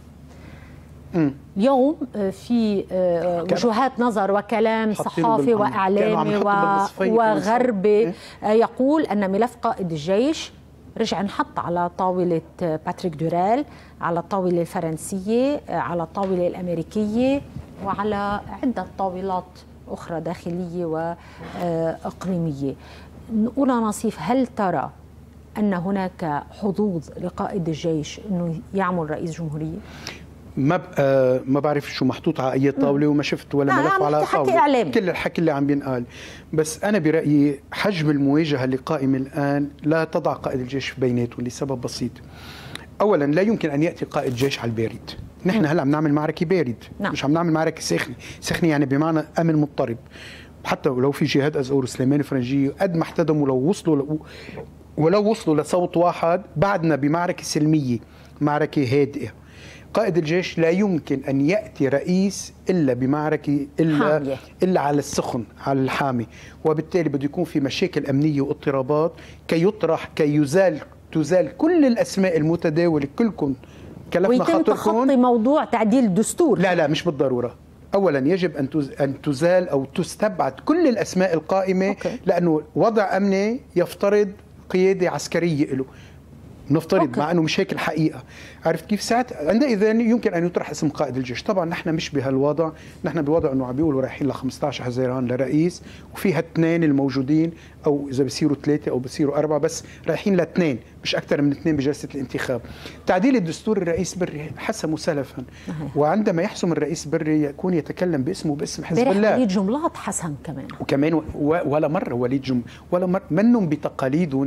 اليوم في وجهات نظر وكلام صحافي وإعلامي وغربي يقول أن ملف قائد الجيش رجع نحط على طاولة باتريك دورال، على الطاولة الفرنسية، على الطاولة الأمريكية. وعلى عدة طاولات أخرى داخلية وإقليمية. نقول نصيف، هل ترى أن هناك حظوظ لقائد الجيش أنه يعمل رئيس جمهورية؟ ما بعرف شو محطوط على اي طاوله، وما شفت ولا ملف على طاوله، كل الحكي اللي عم بينقال. بس انا برايي حجم المواجهه اللي قائمه الان لا تضع قائد الجيش في بيناتهم لسبب بسيط. اولا لا يمكن ان ياتي قائد جيش على البارد. نحن هلا عم نعمل معركه بارد، مش عم نعمل معركه ساخنه. ساخنه يعني بمعنى امن مضطرب. حتى ولو في جهاد ازور سليمان فرنجيه قد ما احتدموا ولو وصلوا لصوت واحد، بعدنا بمعركه سلميه، معركه هادئه. قائد الجيش لا يمكن أن يأتي رئيس إلا بمعركة إلا على السخن، على الحامي، وبالتالي بده يكون في مشاكل أمنية واضطرابات كي تزال كل الأسماء المتداولة كلكم كلفنا خاطركم، ويتم تخطي موضوع تعديل الدستور. لا مش بالضرورة. أولا يجب أن تزال أو تستبعد كل الأسماء القائمة، لأنه وضع أمني يفترض قيادة عسكرية له، نفترض مع انه مش هيك الحقيقه. عرفت كيف؟ ساعات عندئذ يمكن ان يطرح اسم قائد الجيش. طبعا نحن مش بهالوضع، نحن بوضع انه عم بيقولوا رايحين ل 15 حزيران لرئيس، وفي هالاثنين الموجودين، او اذا بصيروا 3 او بصيروا 4، بس رايحين لاثنين مش اكثر من 2 بجلسه الانتخاب. تعديل الدستور الرئيس بري حسمه سلفا، وعندما يحسم الرئيس بري يكون يتكلم باسمه وباسم حزب الله. وليد جملات حسم كمان ولا مره وليد ولا مره منهم بتقاليدهم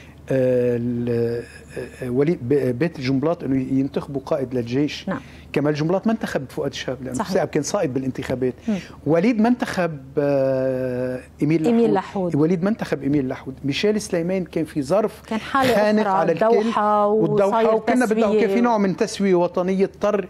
وليد بيت الجملات انه ينتخبوا قائد للجيش. كمال جملات ما انتخب فؤاد شهاب لانه كان صائب بالانتخابات. وليد ما انتخب إميل لحود. وليد ما انتخب إميل لحود. ميشيل سليمان كان في ظرف كان خانق على الدوحة وكنا كان في نوع من تسوية وطنية اضطر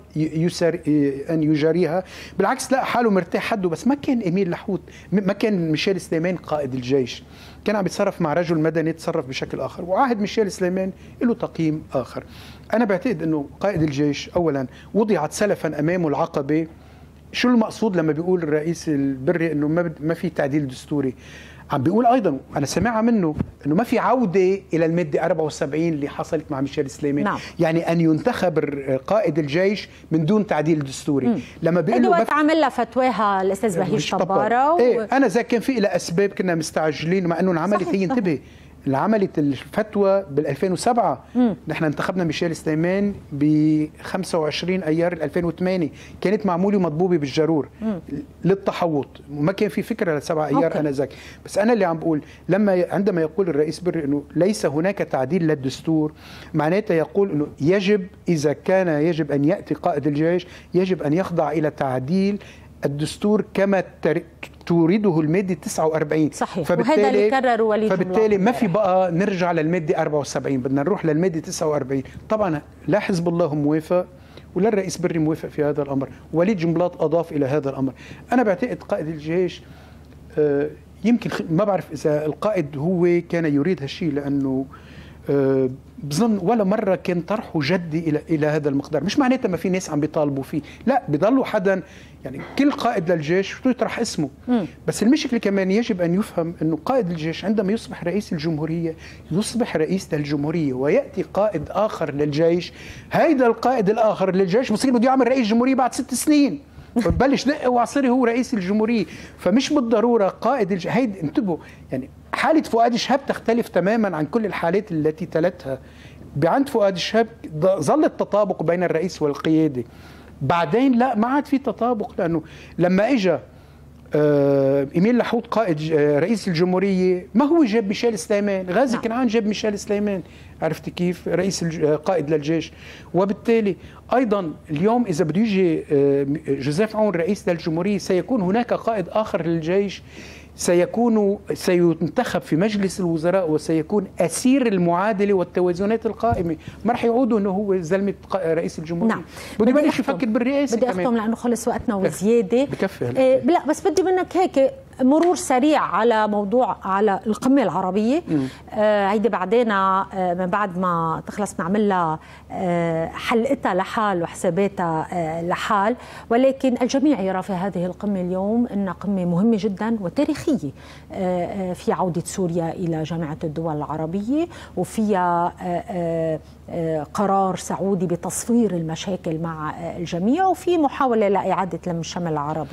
أن يجاريها. بالعكس لا، حاله مرتاح حده، بس ما كان إميل لحود، ما كان ميشيل سليمان قائد الجيش، كان عم يتصرف مع رجل مدني تصرف بشكل آخر، وعهد ميشيل سليمان له تقييم آخر. أنا بعتقد أنه قائد الجيش أولا وضعت سلفا أمامه العقبة. شو المقصود لما بيقول الرئيس البري أنه ما في تعديل دستوري؟ عم بيقول أيضا، أنا سمعها منه، أنه ما في عودة إلى المادة 74 اللي حصلت مع ميشيل سليمان. يعني أن ينتخب قائد الجيش من دون تعديل دستوري. لما بيقولوا وقت عمل لها فتواها الأستاذ بهيج طبارة أنا ذا كان في لها أسباب، كنا مستعجلين مع أنه انعملت. هي انتبه، اللي عملت الفتوى بال 2007 نحن انتخبنا ميشيل سليمان ب 25 ايار 2008، كانت معموله مضبوبه بالجرور للتحوط، وما كان في فكره ل7 ايار انذاك. بس انا اللي عم بقول عندما يقول الرئيس بري انه ليس هناك تعديل للدستور، معناته يقول انه اذا كان يجب ان ياتي قائد الجيش يجب ان يخضع الى تعديل الدستور كما تورده المادة 49. صحيح، وهذا اللي كرره وليد جملات. فبالتالي ما في بقى نرجع للمادة 74، بدنا نروح للمادة 49. طبعا لا حزب الله موافق ولا الرئيس بري موافق في هذا الأمر، وليد جملات أضاف إلى هذا الأمر. أنا بعتقد قائد الجيش يمكن ما بعرف إذا القائد هو كان يريد هالشيء، لأنه بظن ولا مرة كان طرحه جدي إلى هذا المقدار. مش معناتها ما في ناس عم بيطالبوا فيه، لا، بيضلوا حدا، يعني كل قائد للجيش يطرح اسمه. بس المشكلة كمان يجب أن يفهم أنه قائد الجيش عندما يصبح رئيس الجمهورية يصبح رئيس للجمهورية، ويأتي قائد آخر للجيش، هيدا القائد الآخر للجيش بصير بده يعمل رئيس جمهورية بعد 6 سنين، فبلش دقه وعصري هو رئيس الجمهورية. فمش بالضرورة قائد الجيش. هيدا انتبهوا، يعني حالة فؤاد شهاب تختلف تماما عن كل الحالات التي تلتها. بعند فؤاد شهاب ظل التطابق بين الرئيس والقيادة، بعدين لا، ما عاد في تطابق، لأنه لما إجا إميل لحود قائد رئيس الجمهورية ما هو جاب ميشيل سليمان، غازي كنعان جاب ميشيل سليمان، عرفت كيف؟ رئيس قائد للجيش. وبالتالي أيضا اليوم إذا بده يجي جوزيف عون رئيس للجمهورية سيكون هناك قائد آخر للجيش سينتخب في مجلس الوزراء، وسيكون أسير المعادلة والتوازنات القائمة. ما رح يعودوا أنه هو زلمة رئيس الجمهورية. بده يبلش يفكر بالرئاسة. بدي أختم لأنه خلص وقتنا وزيادة. بكفي لا، بس بدي منك هيك مرور سريع على موضوع على القمة العربية. هيدي بعدين من بعد ما تخلص نعمل لها حلقتها لحال وحساباتها لحال، ولكن الجميع يرى في هذه القمة اليوم أنها قمة مهمة جدا وتاريخية في عودة سوريا إلى جامعة الدول العربية، وفيها قرار سعودي بتصفير المشاكل مع الجميع، وفي محاولة لإعادة لم الشمال العربي.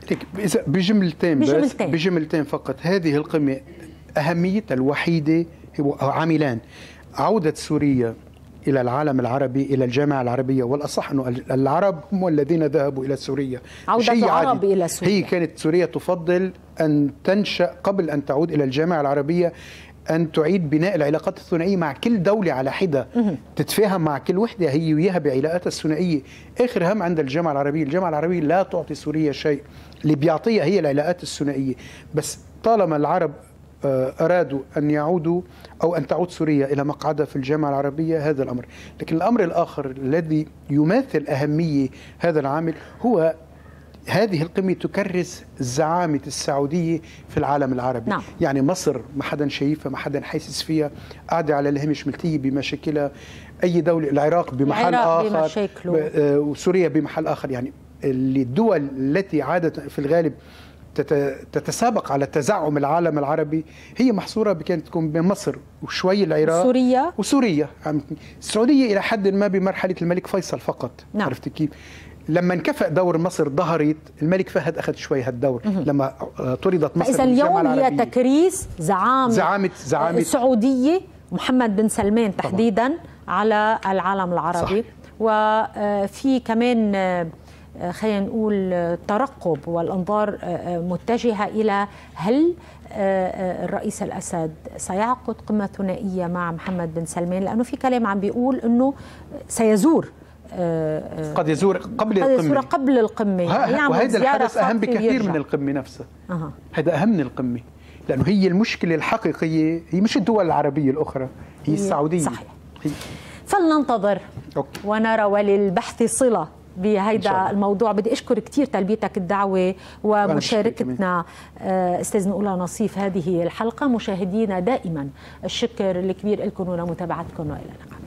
بجملتين فقط. هذه القمة أهميتها الوحيدة هو عاملان: عودة سوريا إلى العالم العربي، إلى الجامعة العربية، والأصح أنه العرب هم الذين ذهبوا إلى سوريا. عودة العرب إلى سوريا، هي كانت سوريا تفضل أن تنشأ قبل أن تعود إلى الجامعة العربية، أن تعيد بناء العلاقات الثنائية مع كل دولة على حدة، تتفاهم مع كل وحدة هي وياها بعلاقاتها الثنائية. آخر هم عند الجامعة العربية، الجامعة العربية لا تعطي سوريا شيء، اللي بيعطيها هي العلاقات الثنائية. بس طالما العرب أرادوا أن يعودوا أو أن تعود سوريا إلى مقعدها في الجامعة العربية، هذا الأمر. لكن الأمر الآخر الذي يماثل أهمية هذا العامل هو هذه القمة تكرس زعامة السعودية في العالم العربي. نعم. يعني مصر ما حدا شايفها، ما حدا حاسس فيها، قاعدة على الهامش ملتية بمشاكلها. أي دولة، العراق بمحل آخر، وسوريا بمحل آخر. يعني الدول التي عادة في الغالب تتسابق على تزعم العالم العربي هي محصورة كانت تكون بين مصر وشوي العراق وسوريا. السعودية إلى حد ما بمرحلة الملك فيصل فقط. نعم. عرفت كيف؟ لما انكفأ دور مصر ظهرت الملك فهد أخذ شوي هالدور. لما طردت مصر إذا اليوم هي تكريس زعامة السعودية محمد بن سلمان تحديدا طبعا على العالم العربي. صح. وفي كمان خلينا نقول ترقب والأنظار متجهة إلى هل الرئيس الأسد سيعقد قمة ثنائية مع محمد بن سلمان، لأنه في كلام عم بيقول أنه سيزور، قد يزور قبل القمة. وهذا الحدث أهم بكثير من القمة نفسها. هذا أهم من القمة، لأنه هي المشكلة الحقيقية هي مش الدول العربية الأخرى، هي السعودية. صحيح. فلننتظر ونرى، وللبحث صلة بهيدا الموضوع. بدي أشكر كتير تلبيتك الدعوة ومشاركتنا أستاذ نقولة نصيف هذه الحلقة. مشاهدينا دائما الشكر الكبير لكم ولمتابعتكم، وإلى اللقاء.